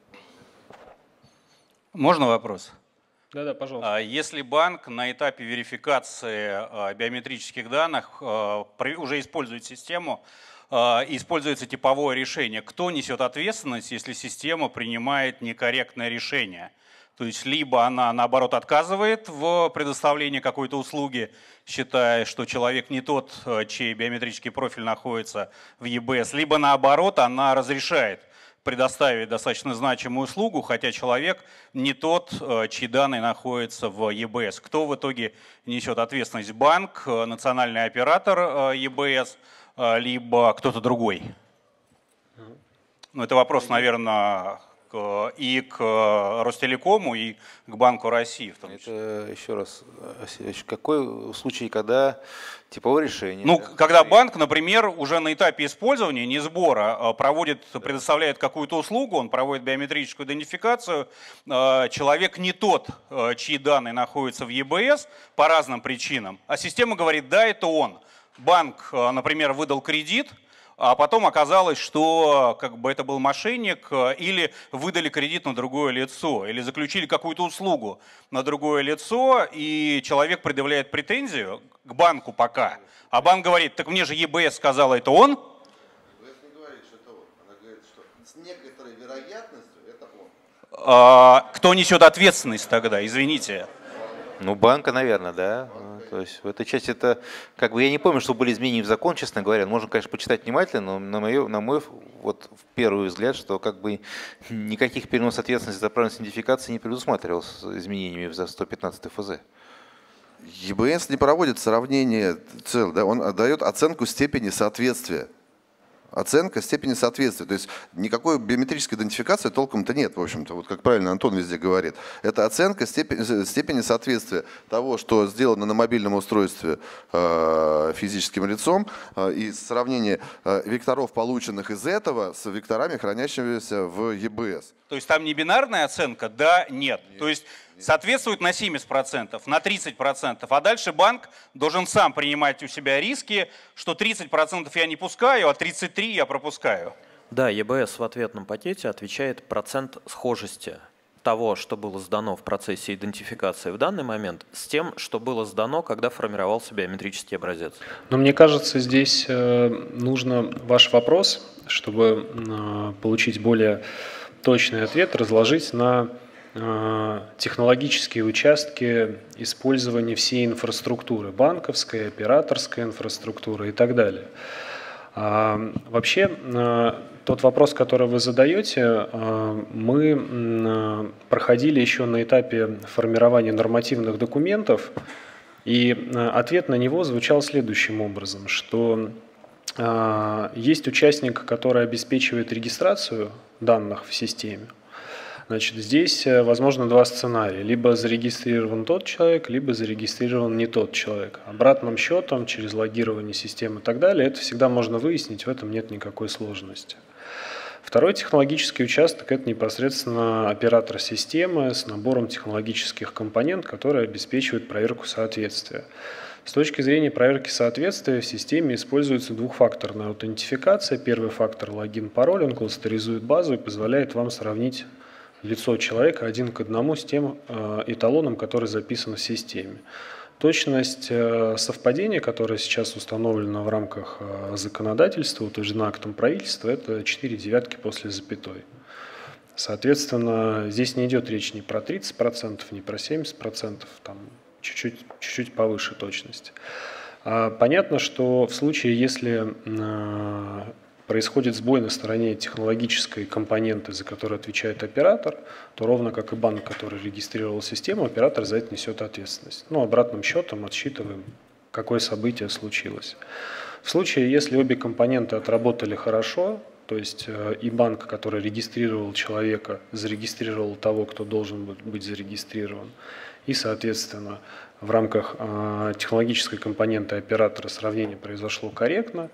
Можно вопрос? Да, да, пожалуйста. Если банк на этапе верификации биометрических данных уже использует систему, используется типовое решение, кто несет ответственность, если система принимает некорректное решение? То есть либо она, наоборот, отказывает в предоставлении какой-то услуги, считая, что человек не тот, чей биометрический профиль находится в е бэ эс, либо, наоборот, она разрешает предоставить достаточно значимую услугу, хотя человек не тот, чьи данные находятся в е бэ эс. Кто в итоге несет ответственность? Банк, национальный оператор е бэ эс, либо кто-то другой? Ну, это вопрос, наверное, и к Ростелекому, и к Банку России в том числе. Это, еще раз, какой случай, когда типовое решение? Ну, когда банк, например, уже на этапе использования, не сбора, проводит, предоставляет какую-то услугу, он проводит биометрическую идентификацию, человек не тот, чьи данные находятся в е бэ эс по разным причинам, а система говорит, да, это он. Банк, например, выдал кредит, а потом оказалось, что как бы это был мошенник, или выдали кредит на другое лицо, или заключили какую-то услугу на другое лицо, и человек предъявляет претензию к банку пока. А банк говорит, так мне же е бэ эс сказала, это он? е бэ эс не говорит, что это он. Она говорит, что с некоторой вероятностью это он. А, кто несет ответственность тогда, извините? Ну, банка, наверное, да. То есть в этой части это, как бы, я не помню, что были изменения в закон, честно говоря. Можно, конечно, почитать внимательно, но на мой, на мой вот, первый взгляд, что как бы никаких переносов ответственности за правильность идентификации не предусматривалось изменениями в сто пятнадцатой эф зэ. е бэ эс не проводит сравнение цел, да, он дает оценку степени соответствия. Оценка степени соответствия. То есть никакой биометрической идентификации толком-то нет, в общем-то, вот как правильно Антон везде говорит. Это оценка степени, степени соответствия того, что сделано на мобильном устройстве э, физическим лицом, э, и сравнение э, векторов, полученных из этого, с векторами, хранящимися в е бэ эс. То есть там не бинарная оценка, да, нет. нет То есть нет. Соответствует на семьдесят процентов, на тридцать процентов, а дальше банк должен сам принимать у себя риски, что тридцать процентов я не пускаю, а тридцать три процента я пропускаю. Да, е бэ эс в ответном пакете отвечает процент схожести того, что было сдано в процессе идентификации в данный момент, с тем, что было сдано, когда формировался биометрический образец. Но мне кажется, здесь нужно ваш вопрос, чтобы получить более точный ответ, разложить на технологические участки использования всей инфраструктуры, банковской, операторской инфраструктуры и так далее. Вообще, тот вопрос, который вы задаете, мы проходили еще на этапе формирования нормативных документов, и ответ на него звучал следующим образом, что есть участник, который обеспечивает регистрацию данных в системе. Значит, здесь возможно два сценария. Либо зарегистрирован тот человек, либо зарегистрирован не тот человек. Обратным счетом, через логирование системы и так далее, это всегда можно выяснить, в этом нет никакой сложности. Второй технологический участок – это непосредственно оператор системы с набором технологических компонентов, которые обеспечивают проверку соответствия. С точки зрения проверки соответствия в системе используется двухфакторная аутентификация. Первый фактор – логин-пароль, он кластеризует базу и позволяет вам сравнить лицо человека один к одному с тем э, эталоном, который записан в системе. Точность э, совпадения, которая сейчас установлена в рамках э, законодательства, утверждена актом правительства, это четыре девятки после запятой. Соответственно, здесь не идет речь ни про тридцать процентов, ни про семьдесят процентов, там чуть-чуть, чуть-чуть повыше точность. А понятно, что в случае, если э, происходит сбой на стороне технологической компоненты, за которую отвечает оператор, то ровно как и банк, который регистрировал систему, оператор за это несет ответственность. Ну, обратным счетом отсчитываем, какое событие случилось. В случае, если обе компоненты отработали хорошо, то есть и банк, который регистрировал человека, зарегистрировал того, кто должен быть зарегистрирован, и, соответственно, в рамках технологической компоненты оператора сравнение произошло корректно,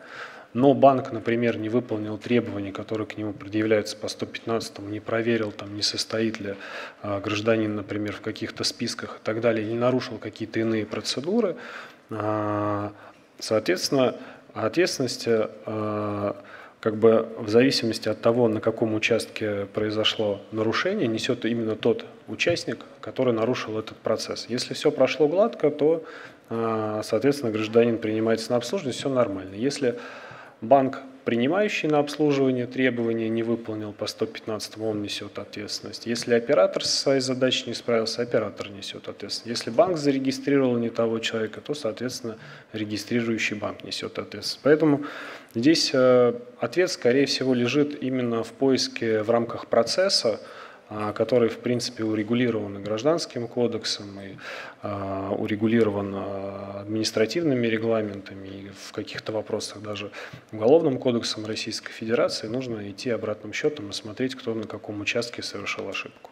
но банк, например, не выполнил требования, которые к нему предъявляются по сто пятнадцатому, не проверил, там, не состоит ли а, гражданин, например, в каких-то списках и так далее, не нарушил какие-то иные процедуры, а, соответственно, ответственность а, как бы в зависимости от того, на каком участке произошло нарушение, несет именно тот участник, который нарушил этот процесс. Если все прошло гладко, то, соответственно, гражданин принимается на обслуживание, все нормально. Если банк, принимающий на обслуживание, требования не выполнил по сто пятнадцатому, он несет ответственность. Если оператор со своей задачей не справился, оператор несет ответственность. Если банк зарегистрировал не того человека, то, соответственно, регистрирующий банк несет ответственность. Поэтому здесь ответ, скорее всего, лежит именно в поиске в рамках процесса, который, в принципе, урегулирован Гражданским кодексом и а, урегулирован административными регламентами, и в каких-то вопросах даже Уголовным кодексом Российской Федерации. Нужно идти обратным счетом и смотреть, кто на каком участке совершил ошибку.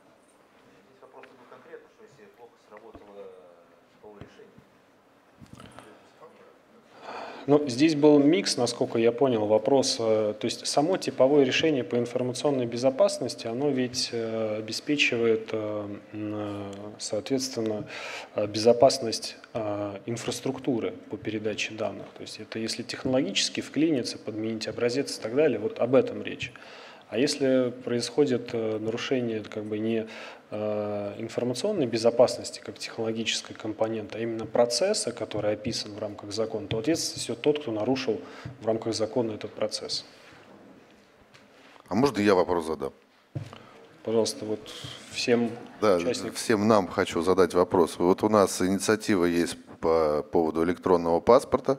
Ну, здесь был микс, насколько я понял, вопрос. То есть само типовое решение по информационной безопасности, оно ведь обеспечивает, соответственно, безопасность инфраструктуры по передаче данных. То есть это если технологически вклиниться, подменить образец и так далее, вот об этом речь. А если происходит нарушение как бы не информационной безопасности как технологической компоненты, а именно процесса, который описан в рамках закона, то ответственность несет тот, кто нарушил в рамках закона этот процесс. А можно я вопрос задам? Пожалуйста, вот всем да, участникам. Всем нам хочу задать вопрос. Вот у нас инициатива есть по поводу электронного паспорта.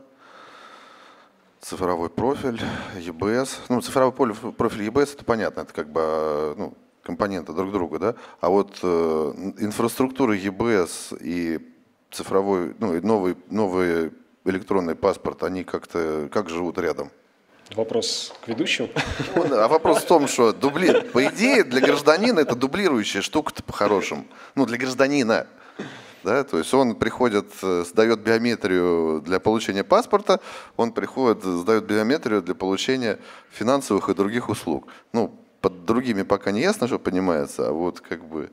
Цифровой профиль, и бэ эс. Ну, цифровой профиль и бэ эс, это понятно, это как бы ну, компоненты друг друга, да? А вот э, инфраструктура и бэ эс и цифровой, ну, и новый, новый электронный паспорт, они как-то, как живут рядом? Вопрос к ведущему. А вопрос в том, что дубли... по идее для гражданина это дублирующая штука-то по-хорошему. Ну, для гражданина. Да, то есть он приходит, сдает биометрию для получения паспорта, он приходит, сдает биометрию для получения финансовых и других услуг. Ну, под другими пока не ясно, что понимается, а вот как бы,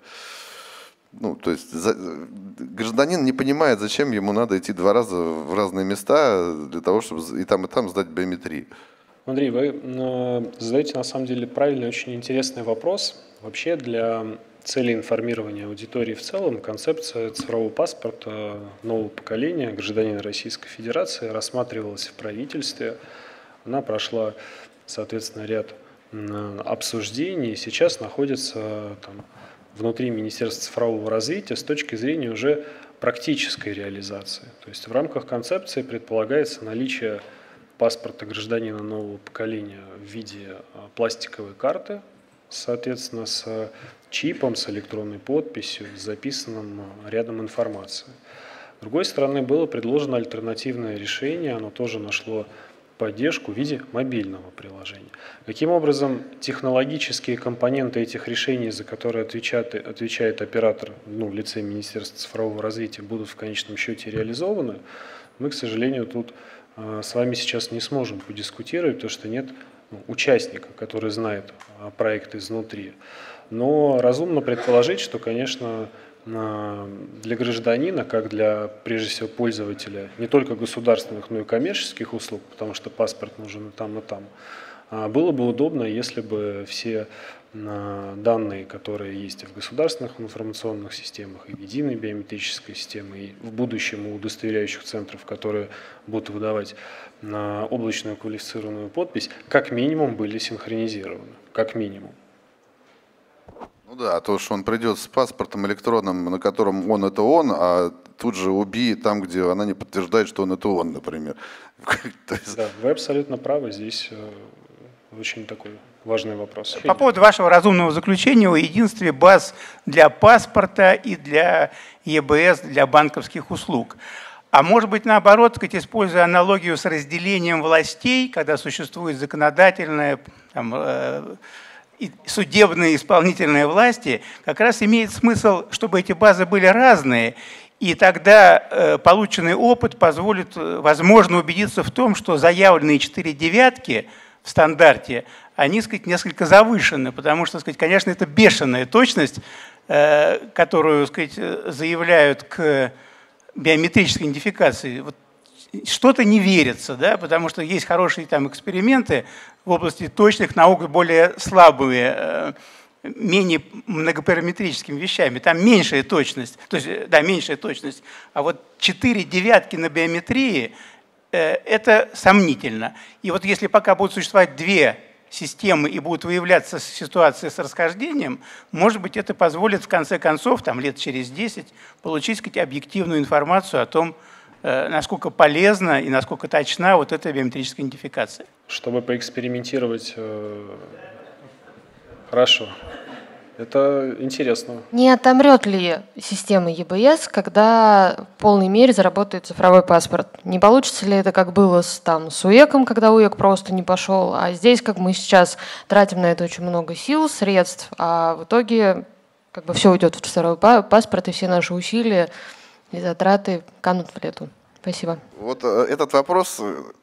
ну, то есть за, гражданин не понимает, зачем ему надо идти два раза в разные места для того, чтобы и там, и там сдать биометрию. Андрей, вы задаете на самом деле правильный, очень интересный вопрос. Вообще для цели информирования аудитории в целом концепция цифрового паспорта нового поколения гражданина Российской Федерации рассматривалась в правительстве. Она прошла, соответственно, ряд обсуждений и сейчас находится там, внутри Министерства цифрового развития с точки зрения уже практической реализации. То есть в рамках концепции предполагается наличие паспорта гражданина нового поколения в виде пластиковой карты, соответственно, с чипом, с электронной подписью, с записанным рядом информации. С другой стороны, было предложено альтернативное решение, оно тоже нашло поддержку в виде мобильного приложения. Каким образом технологические компоненты этих решений, за которые отвечает, отвечает оператор ну, в лице Министерства цифрового развития, будут в конечном счете реализованы, мы, к сожалению, тут э, с вами сейчас не сможем подискутировать, потому что нет участника, который знает проект изнутри. Но разумно предположить, что, конечно, для гражданина, как для, прежде всего, пользователя не только государственных, но и коммерческих услуг, потому что паспорт нужен и там, и там, было бы удобно, если бы все данные, которые есть в государственных информационных системах, и в единой биометрической системе, и в будущем у удостоверяющих центров, которые будут выдавать на облачную квалифицированную подпись, как минимум были синхронизированы. Как минимум. Ну да, а то, что он придет с паспортом электронным, на котором он это он, а тут же убей там, где она не подтверждает, что он это он, например. Да, вы абсолютно правы, здесь очень такой важный вопрос. По поводу вашего разумного заключения о единстве баз для паспорта и для и бэ эс, для банковских услуг. А может быть, наоборот, сказать, используя аналогию с разделением властей, когда существует законодательная, там, э, судебные и исполнительные власти, как раз имеет смысл, чтобы эти базы были разные, И тогда э, полученный опыт позволит, э, возможно, убедиться в том, что заявленные четыре девятки в стандарте, они, так сказать, несколько завышены, потому что, так сказать, конечно, это бешеная точность, э, которую, так сказать, заявляют к биометрической идентификации. Вот что-то не верится, да, потому что есть хорошие там эксперименты в области точных наук, более слабые, э, менее многопараметрическими вещами. Там меньшая точность, то есть, да, меньшая точность. А вот четыре девятки на биометрии э, – это сомнительно. И вот если пока будут существовать две системы и будут выявляться ситуации с расхождением, может быть, это позволит в конце концов, там, лет через десять, получить, сказать, объективную информацию о том, э, насколько полезна и насколько точна вот эта биометрическая идентификация. Чтобы поэкспериментировать… Э Хорошо. Это интересно. Не отомрет ли система Е Бэ Эс, когда в полной мере заработает цифровой паспорт? Не получится ли это, как было с, там, с УЭКом, когда УЭК просто не пошел? А здесь, как мы сейчас тратим на это очень много сил, средств, а в итоге как бы все уйдет в цифровой паспорт, и все наши усилия и затраты канут в лету. Спасибо. Вот этот вопрос…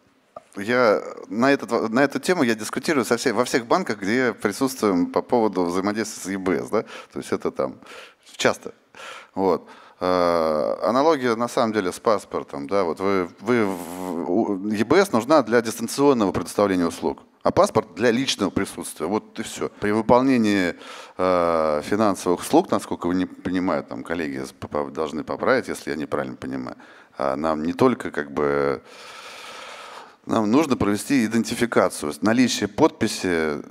Я на, этот, на эту тему я дискутирую со всей, во всех банках, где присутствуем по поводу взаимодействия с Е Бэ Эс. Да? То есть это там часто. Вот. Э, аналогия на самом деле с паспортом. Да? Вот вы, вы, Е Бэ Эс нужна для дистанционного предоставления услуг, а паспорт для личного присутствия. Вот и все. При выполнении э, финансовых услуг, насколько вы не понимаю, там коллеги должны поправить, если я неправильно понимаю, а нам не только как бы… Нам нужно провести идентификацию, наличие подписи.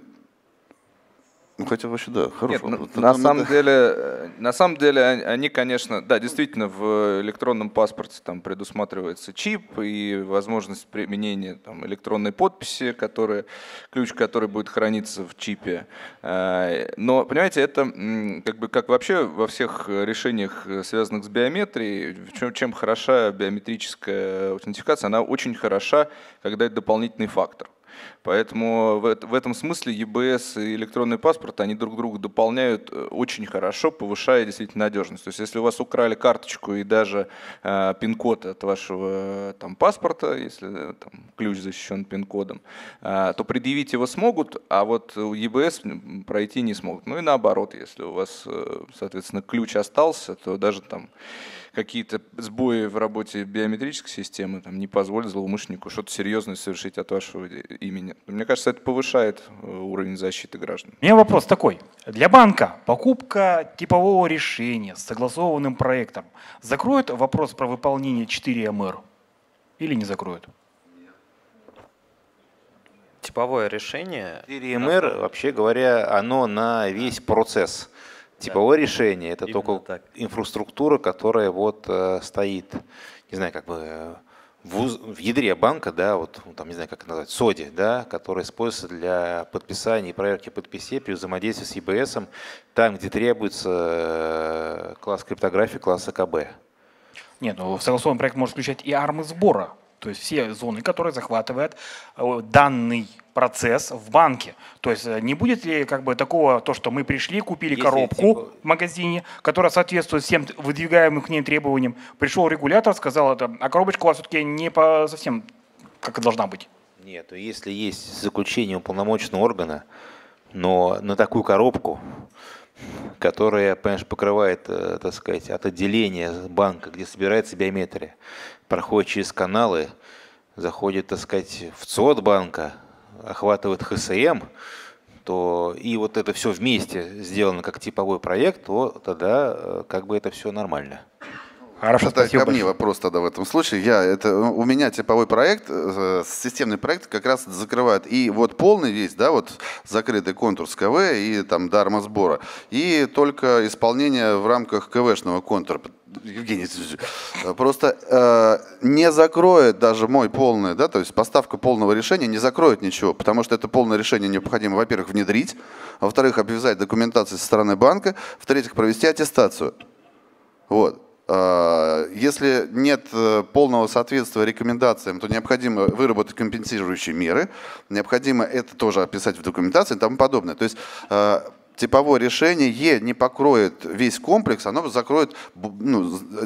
Ну, хотя вообще, да, хорошо. Нет, вот, на, там, самом это... деле, на самом деле они, конечно, да, действительно в электронном паспорте там предусматривается чип и возможность применения там, электронной подписи, которая, ключ, который будет храниться в чипе. Но, понимаете, это как бы как вообще во всех решениях, связанных с биометрией, чем, чем хороша биометрическая аутентификация, она очень хороша, когда это дополнительный фактор. Поэтому в этом смысле Е Бэ Эс и электронный паспорт, они друг друга дополняют очень хорошо, повышая действительно надежность. То есть если у вас украли карточку и даже э, пин-код от вашего там, паспорта, если там, ключ защищен пин-кодом, э, то предъявить его смогут, а вот у Е Бэ Эс пройти не смогут. Ну и наоборот, если у вас, соответственно, ключ остался, то даже там какие-то сбои в работе биометрической системы там, не позволят злоумышленнику что-то серьезное совершить от вашего имени. Мне кажется, это повышает уровень защиты граждан. У меня вопрос такой. Для банка покупка типового решения с согласованным проектом закроет вопрос про выполнение четыре эм эр или не закроет? Типовое решение… четыре эм эр, вообще говоря, оно на весь процесс. Типовое да. решение – это Именно только так. инфраструктура, которая вот э, стоит, не знаю, как бы в, в ядре банка, да, вот там не знаю, как это назвать, соди, да, которая используется для подписания и проверки подписей при взаимодействии с Е Бэ Эсом, там, где требуется э, класс криптографии, класс А Ка Бэ. Нет, ну согласованный проект может включать и армы сбора. То есть все зоны, которые захватывает данный процесс в банке. То есть не будет ли как бы такого, то, что мы пришли, купили Если коробку типа... в магазине, которая соответствует всем выдвигаемым к ней требованиям, пришел регулятор, сказал, это, а коробочка у вас все-таки не по совсем как и должна быть. Нет, если есть заключение уполномоченного органа, но на такую коробку, которая, понимаешь, покрывает, так сказать, от отделения банка, где собирается биометрия, проходит через каналы, заходит, так сказать, в ЦОД банка, охватывает Х С М, то и вот это все вместе сделано как типовой проект, то тогда как бы это все нормально. Хорошо, это ко мне вопрос тогда в этом случае. Я, это, у меня типовой проект, системный проект как раз закрывает и вот полный весь, да, вот закрытый контур с К В и там до армосбора, и только исполнение в рамках К В-шного контура. Евгений, просто э, не закроет даже мой полный, да, то есть поставка полного решения не закроет ничего, потому что это полное решение необходимо, во-первых, внедрить, во-вторых, обвязать документацией со стороны банка, в-третьих, провести аттестацию. Вот. Если нет полного соответствия рекомендациям, то необходимо выработать компенсирующие меры, необходимо это тоже описать в документации и тому подобное. То есть типовое решение не покроет весь комплекс, оно закроет, ну,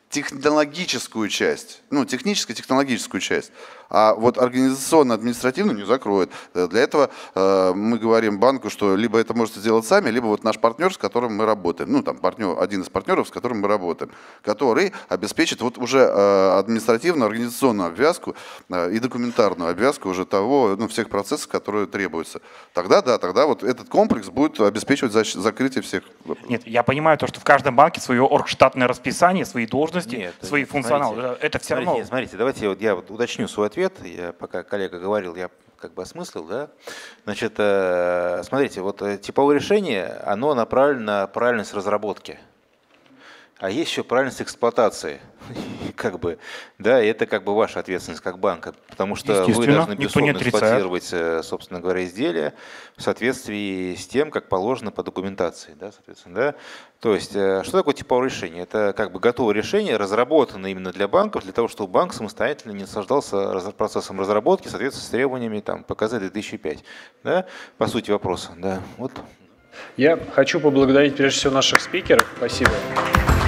технологическую часть, ну, техническо-технологическую часть, а вот организационно-административную не закроет. Для этого э, мы говорим банку, что либо это можете сделать сами, либо вот наш партнер, с которым мы работаем, ну, там, партнер, один из партнеров, с которым мы работаем, который обеспечит вот уже э, административную, организационную обвязку э, и документарную обвязку уже того, ну, всех процессов, которые требуются. Тогда, да, тогда вот этот комплекс будет обеспечивать защ- закрытие всех. Нет, я понимаю то, что в каждом банке свое оргштатное расписание, свои должности, Нет, свои нет, функционалы. смотрите, Это все смотрите, равно. нет, смотрите, давайте вот я вот уточню свой ответ. Я, пока коллега говорил, я как бы осмыслил, да. Значит, э, смотрите, вот э, типовое решение, оно направлено на правильность разработки. А есть еще правильность эксплуатации. Как бы, да, и это как бы ваша ответственность как банка, потому что вы должны бесспорно эксплуатировать, собственно говоря, изделия в соответствии с тем, как положено по документации, да, соответственно, да. То есть, что такое типовое решение? Это как бы готовое решение, разработанное именно для банков, для того, чтобы банк самостоятельно не наслаждался процессом разработки в соответствии с требованиями там пэ ка зэ две тысячи пять, да, по сути вопроса, да, вот. Я хочу поблагодарить прежде всего наших спикеров. Спасибо.